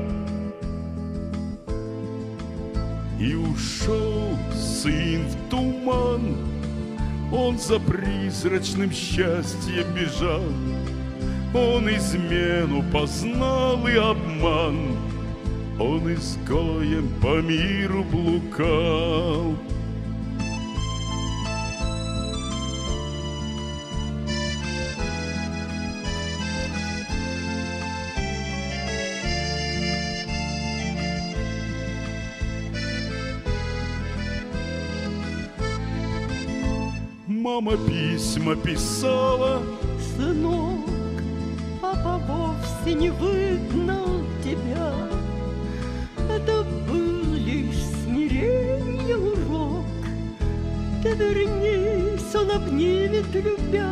И ушел сын в туман, он за призрачным счастьем бежал. Он измену познал и обман, он изгоем по миру блукал. Мама письма писала: сынок, папа вовсе не выгнал тебя. Это был лишь смиренье урок. Ты вернись, он обнимет, любя.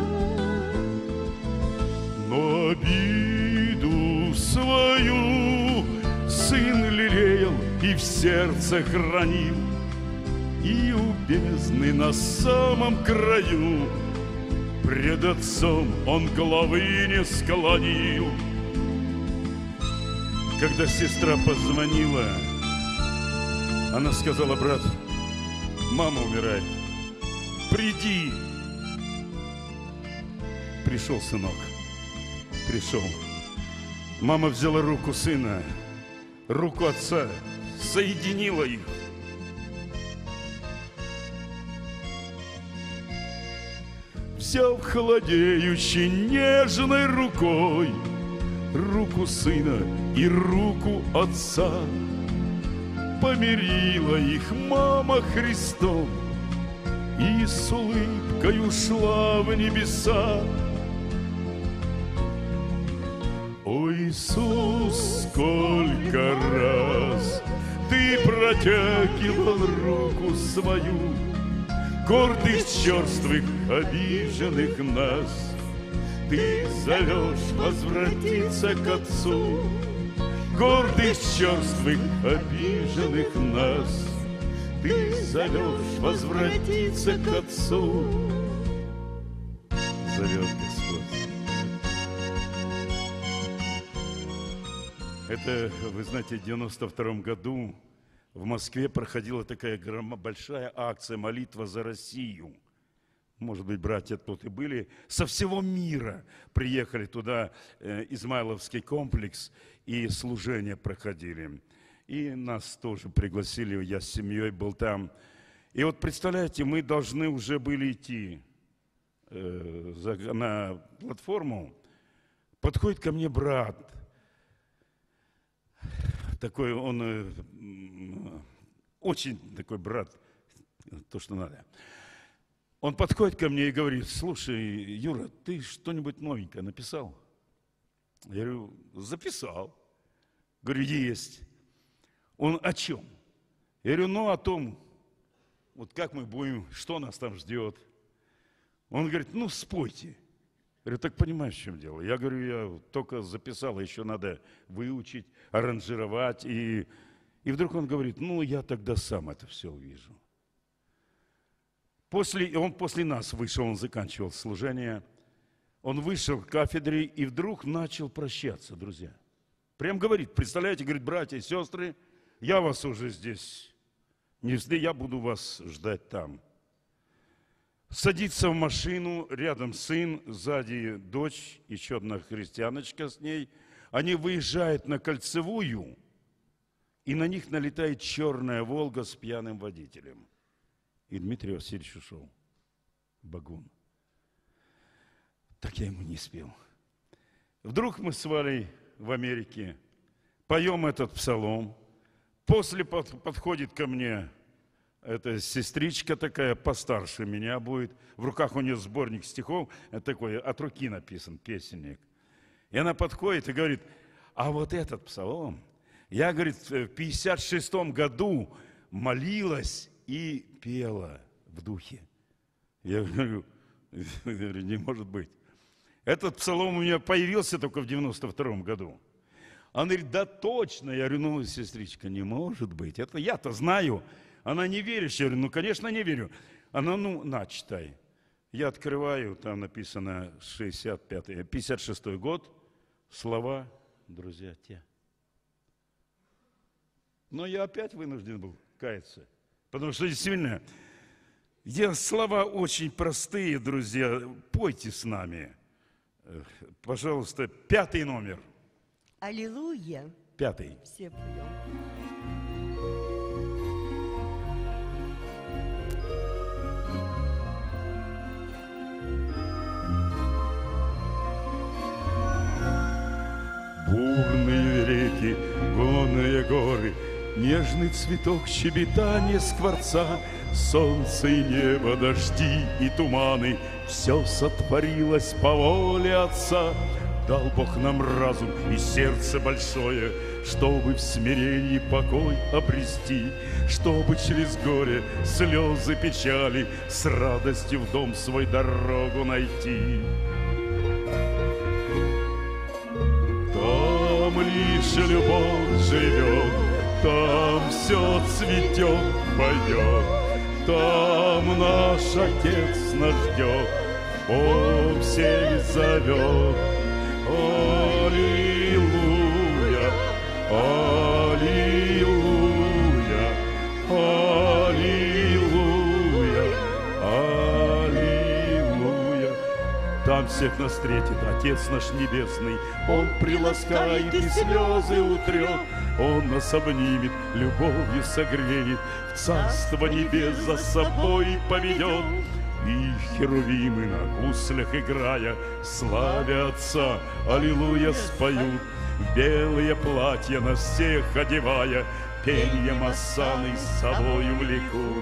Но обиду свою сын лелеял и в сердце хранил. И у бездны на самом краю пред отцом он головы не склонил. Когда сестра позвонила, она сказала: брат, мама умирает, приди. Пришел сынок, пришел. Мама взяла руку сына, руку отца, соединила их. Взяв холодеющей нежной рукой, руку сына и руку отца. Помирила их мама Христом и с улыбкой ушла в небеса. О, Иисус, сколько раз Ты протягивал руку свою, гордых, черствых, обиженных нас. Ты зовешь возвратиться к Отцу, гордых, черствых, обиженных нас. Ты зовешь возвратиться к Отцу. Зовет Господь. Это, вы знаете, в девяносто втором году в Москве проходила такая большая акция «Молитва за Россию». Может быть, братья тут и были. Со всего мира приехали туда, э, Измайловский комплекс, и служения проходили. И нас тоже пригласили, я с семьей был там. И вот представляете, мы должны уже были идти э, за, на платформу. Подходит ко мне брат. Такой он, э, очень такой брат, то, что надо. Он подходит ко мне и говорит: слушай, Юра, ты что-нибудь новенькое написал? Я говорю: записал. Говорю: есть. Он: о чем? Я говорю: ну, о том, вот как мы будем, что нас там ждет. Он говорит: ну, спойте. Я говорю: так понимаешь, в чем дело? Я говорю: я только записал, еще надо выучить, аранжировать. И, и вдруг он говорит: ну, я тогда сам это все увижу. После, он после нас вышел, он заканчивал служение. Он вышел к кафедре и вдруг начал прощаться, друзья. Прям говорит, представляете, говорит: братья и сестры, я вас уже здесь не жду, я буду вас ждать там. Садится в машину, рядом сын, сзади дочь, еще одна христианочка с ней. Они выезжают на Кольцевую, и на них налетает черная «Волга» с пьяным водителем. И Дмитрий Васильевич ушел. Багун. Так я ему не спел. Вдруг мы с Валей в Америке поем этот псалом. После под, подходит ко мне эта сестричка такая, постарше меня будет. В руках у нее сборник стихов, такой от руки написан, песенник. И она подходит и говорит: а вот этот псалом, я, говорит, в пятьдесят шестом году молилась и пела в духе. Я говорю, не может быть. Этот псалом у меня появился только в девяносто втором году. Она говорит: да точно. Я говорю: ну, сестричка, не может быть. Это я-то знаю. Она не веришь. Я говорю: ну, конечно, не верю. Она: ну, на, читай. Я открываю, там написано шестьдесят пятый, пятьдесят шестой год. Слова, друзья, те. Но я опять вынужден был каяться. Потому что действительно, где слова очень простые, друзья, пойте с нами. Пожалуйста, пятый номер. Аллилуйя. Пятый. Все поем. Бурные реки, гонные горы, нежный цветок щебетания скворца, солнце и небо, дожди и туманы, все сотворилось по воле Отца. Дал Бог нам разум и сердце большое, чтобы в смирении покой обрести, чтобы через горе, слезы, печали с радостью в дом свой дорогу найти. Там лишь любовь живет, там все цветет, поет, там наш Отец нас ждет, Он всех зовет. Аллилуйя, аллилуйя, аллилуйя, аллилуйя. Там всех нас встретит Отец наш Небесный, Он приласкает и слезы утрет, Он нас обнимет, любовью согреет, в Царство Небес за собой поведет. И херувимы на гуслях играя, славя Отца, аллилуйя, споют. В белые платья на всех одевая, пеньем осаны с собою влекут.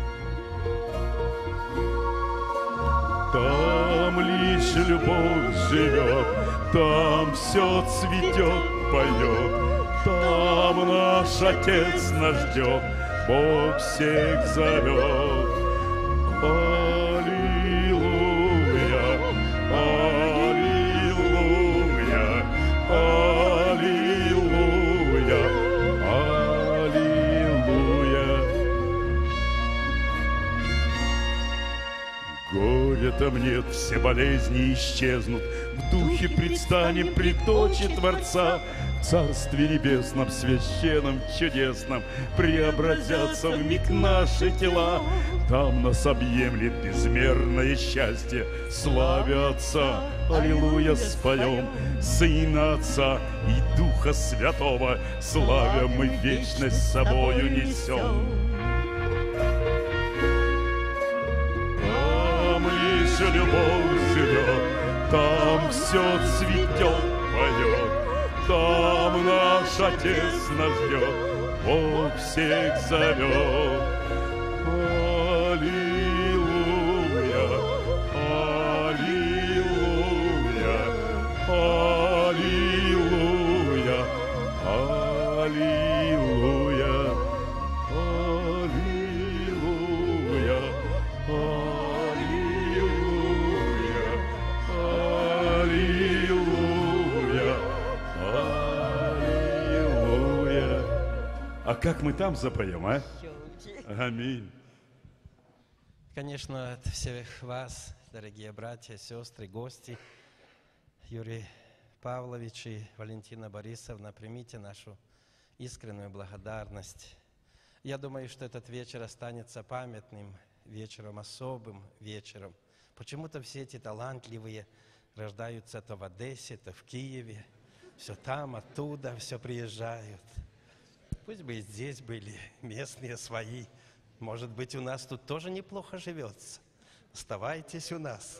Там лишь любовь живет, там все цветет, поет. Там наш Отец нас ждет, Бог всех зовет. Аллилуйя, аллилуйя, аллилуйя, аллилуйя. Горя там нет, все болезни исчезнут, в духе предстанем пред очи Творца. В Царстве Небесном, священном, чудесном преобразятся вмиг наши тела. Там нас объемлет безмерное счастье, славя Отца, аллилуйя, споем. Сына Отца и Духа Святого, славя мы вечность с собою несем. Там лишь любовь живет, там все цветет, поет. Там наш Отец нас ждет, Бог всех зовет. Аллилуйя, аллилуйя, аллилуйя, аллилуйя, аллилуйя, аллилуйя, аллилуйя. А как мы там запоем, а? Аминь. Конечно, от всех вас, дорогие братья, сестры, гости, Юрий Павлович и Валентина Борисовна, примите нашу искреннюю благодарность. Я думаю, что этот вечер останется памятным вечером, особым вечером. Почему-то все эти талантливые рождаются то в Одессе, то в Киеве, все там, оттуда, все приезжают. Пусть бы и здесь были местные свои. Может быть, у нас тут тоже неплохо живется. Оставайтесь у нас.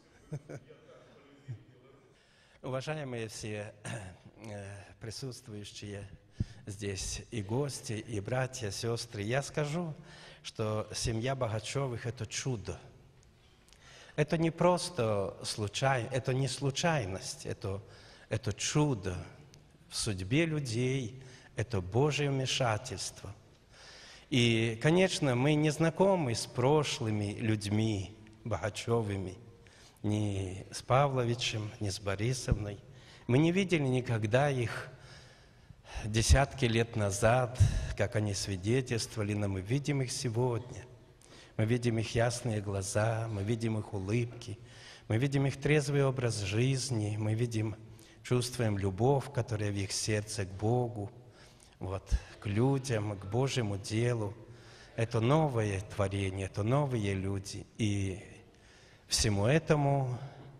Уважаемые все присутствующие здесь и гости, и братья, сестры, я скажу, что семья Богачевых – это чудо. Это не просто случайность, это не случайность, это, это чудо в судьбе людей, это Божье вмешательство. И, конечно, мы не знакомы с прошлыми людьми Богачевыми, ни с Павловичем, ни с Борисовной. Мы не видели никогда их десятки лет назад, как они свидетельствовали, но мы видим их сегодня. Мы видим их ясные глаза, мы видим их улыбки, мы видим их трезвый образ жизни, мы видим, чувствуем любовь, которая в их сердце к Богу, вот, к людям, к Божьему делу. Это новое творение, это новые люди. И всему этому,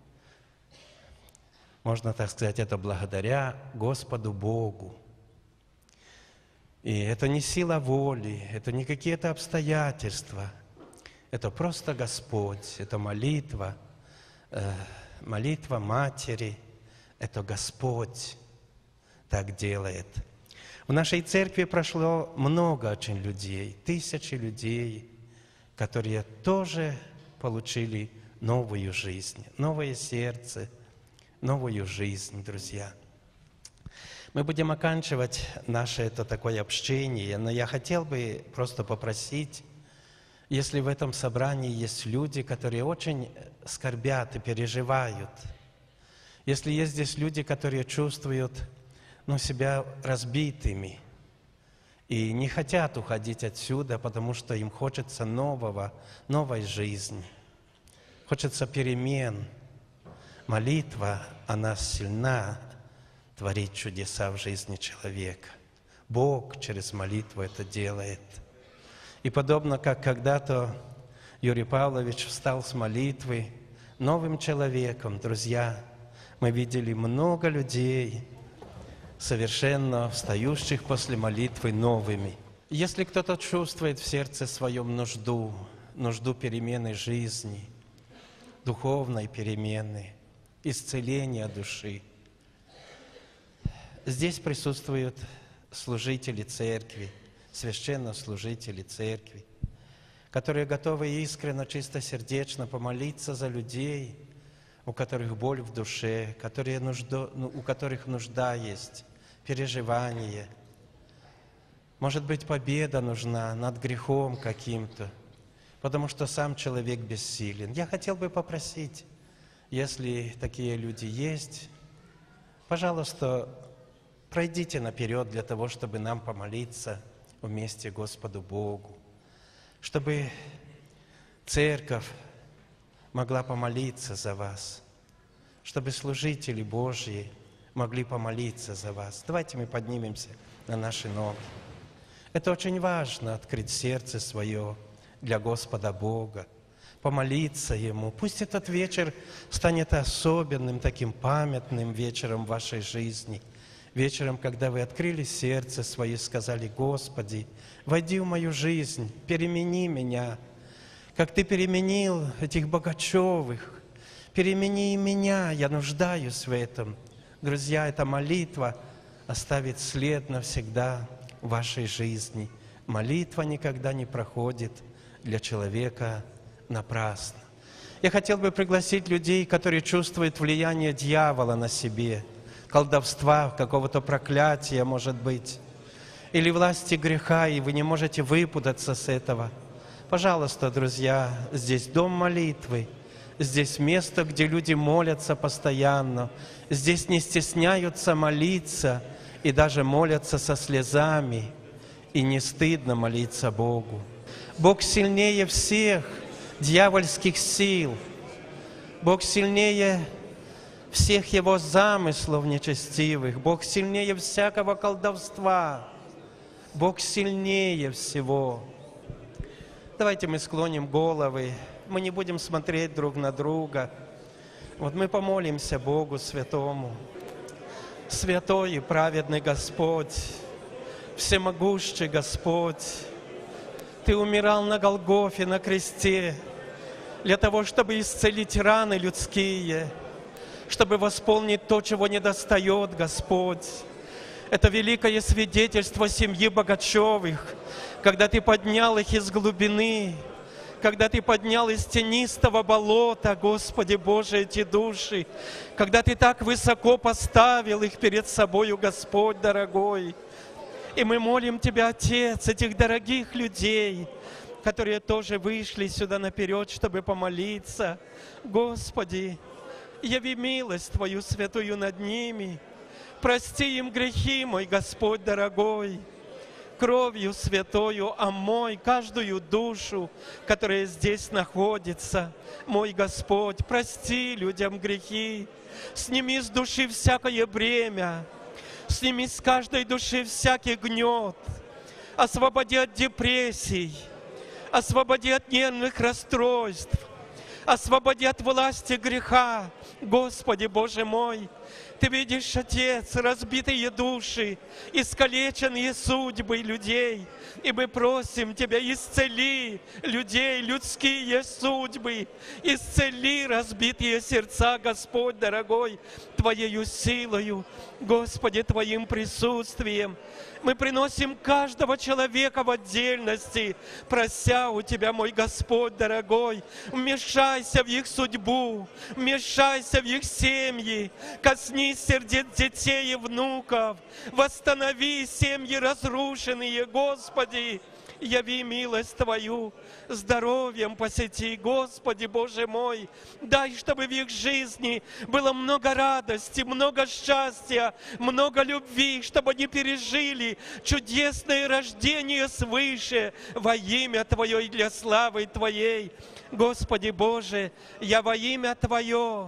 можно так сказать, это благодаря Господу Богу. И это не сила воли, это не какие-то обстоятельства. Это просто Господь, это молитва, э, молитва Матери, это Господь так делает. В нашей церкви прошло много очень людей, тысячи людей, которые тоже получили новую жизнь, новое сердце, новую жизнь, друзья. Мы будем оканчивать наше это такое общение, но я хотел бы просто попросить, если в этом собрании есть люди, которые очень скорбят и переживают, если есть здесь люди, которые чувствуют, ну, себя разбитыми и не хотят уходить отсюда, потому что им хочется нового, новой жизни, хочется перемен. Молитва, она сильна творить чудеса в жизни человека. Бог через молитву это делает. И подобно как когда-то Юрий Павлович встал с молитвы новым человеком, друзья, мы видели много людей, совершенно встающих после молитвы новыми. Если кто-то чувствует в сердце своем нужду, нужду перемены жизни, духовной перемены, исцеления души. Здесь присутствуют служители церкви, священнослужители церкви, которые готовы искренне, чистосердечно помолиться за людей, у которых боль в душе, которые нужда, у которых нужда есть, переживание. Может быть, победа нужна над грехом каким-то, потому что сам человек бессилен. Я хотел бы попросить, если такие люди есть, пожалуйста, пройдите наперед для того, чтобы нам помолиться вместе Господу Богу, чтобы церковь могла помолиться за вас, чтобы служители Божьи могли помолиться за вас. Давайте мы поднимемся на наши ноги. Это очень важно, открыть сердце свое для Господа Бога, помолиться Ему. Пусть этот вечер станет особенным, таким памятным вечером в вашей жизни. Вечером, когда вы открыли сердце свое и сказали: «Господи, войди в мою жизнь, перемени меня, как Ты переменил этих Богачевых, перемени и меня, я нуждаюсь в этом». Друзья, эта молитва оставит след навсегда в вашей жизни. Молитва никогда не проходит для человека напрасно. Я хотел бы пригласить людей, которые чувствуют влияние дьявола на себе, колдовства, какого-то проклятия, может быть, или власти греха, и вы не можете выпутаться с этого. Пожалуйста, друзья, здесь дом молитвы, здесь место, где люди молятся постоянно, здесь не стесняются молиться и даже молятся со слезами, и не стыдно молиться Богу. Бог сильнее всех дьявольских сил, Бог сильнее всех его замыслов нечестивых, Бог сильнее всякого колдовства, Бог сильнее всего. Давайте мы склоним головы, мы не будем смотреть друг на друга. Вот мы помолимся Богу Святому. Святой и праведный Господь, всемогущий Господь, Ты умирал на Голгофе, на кресте, для того, чтобы исцелить раны людские, чтобы восполнить то, чего недостает, Господь. Это великое свидетельство семьи Богачевых, когда Ты поднял их из глубины, когда Ты поднял из тенистого болота, Господи Боже, эти души, когда Ты так высоко поставил их перед собою, Господь дорогой. И мы молим Тебя, Отец, этих дорогих людей, которые тоже вышли сюда наперед, чтобы помолиться. Господи, яви милость Твою святую над ними. Прости им грехи, мой Господь дорогой. Кровью святою омой каждую душу, которая здесь находится. Мой Господь, прости людям грехи. Сними с души всякое бремя. Сними с каждой души всякий гнет. Освободи от депрессий. Освободи от нервных расстройств. Освободи от власти греха. Господи Боже мой, Ты видишь, Отец, разбитые души, искалеченные судьбы людей. И мы просим Тебя, исцели людей, людские судьбы. Исцели разбитые сердца, Господь дорогой, Твоею силою, Господи, Твоим присутствием. Мы приносим каждого человека в отдельности, прося у Тебя, мой Господь дорогой, вмешайся в их судьбу, вмешайся в их семьи, коснись сердец детей и внуков, восстанови семьи разрушенные, Господи, яви милость Твою, здоровьем посети, Господи Боже мой, дай, чтобы в их жизни было много радости, много счастья, много любви, чтобы они пережили чудесное рождение свыше во имя Твое и для славы Твоей. Господи Боже, я во имя Твое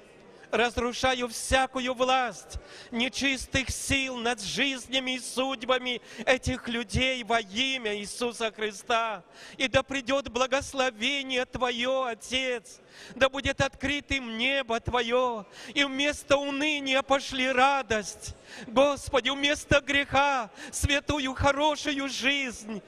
разрушаю всякую власть нечистых сил над жизнями и судьбами этих людей во имя Иисуса Христа. И да придет благословение Твое, Отец, да будет открытым небо Твое, и вместо уныния пошли радость. Господи, вместо греха святую, хорошую жизнь.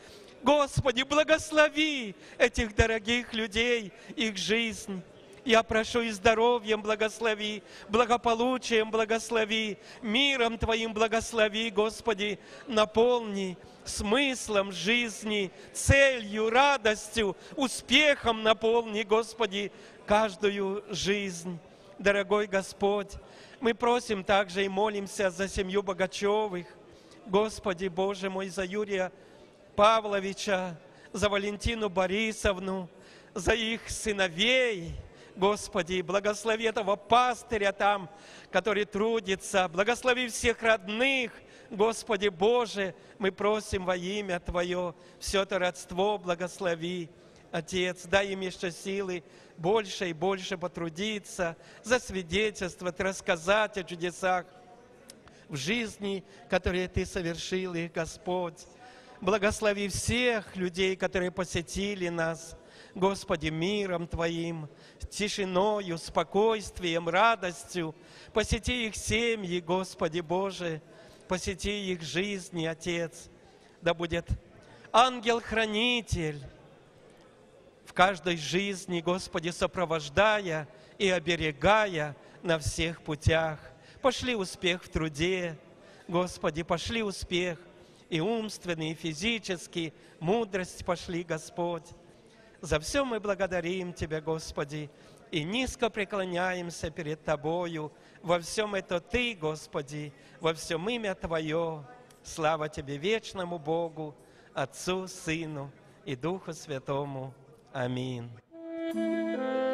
Господи, благослови этих дорогих людей, их жизнь. Я прошу и здоровьем благослови, благополучием благослови, миром Твоим благослови, Господи, наполни смыслом жизни, целью, радостью, успехом наполни, Господи, каждую жизнь. Дорогой Господь, мы просим также и молимся за семью Богачевых, Господи, Боже мой, за Юрия Павловича, за Валентину Борисовну, за их сыновей, Господи, благослови этого пастыря там, который трудится, благослови всех родных, Господи Боже, мы просим во имя Твое, все это родство благослови, Отец, дай им еще силы больше и больше потрудиться, засвидетельствовать, рассказать о чудесах в жизни, которые Ты совершил их, Господь. Благослови всех людей, которые посетили нас, Господи, миром Твоим, тишиною, спокойствием, радостью. Посети их семьи, Господи Боже, посети их жизни, Отец. Да будет ангел-хранитель в каждой жизни, Господи, сопровождая и оберегая на всех путях. Пошли успех в труде, Господи, пошли успех и умственный, и физический, мудрость пошли, Господь. За все мы благодарим Тебя, Господи, и низко преклоняемся перед Тобою. Во всем это Ты, Господи, во всем имя Твое. Слава Тебе, вечному Богу, Отцу, Сыну и Духу Святому. Аминь.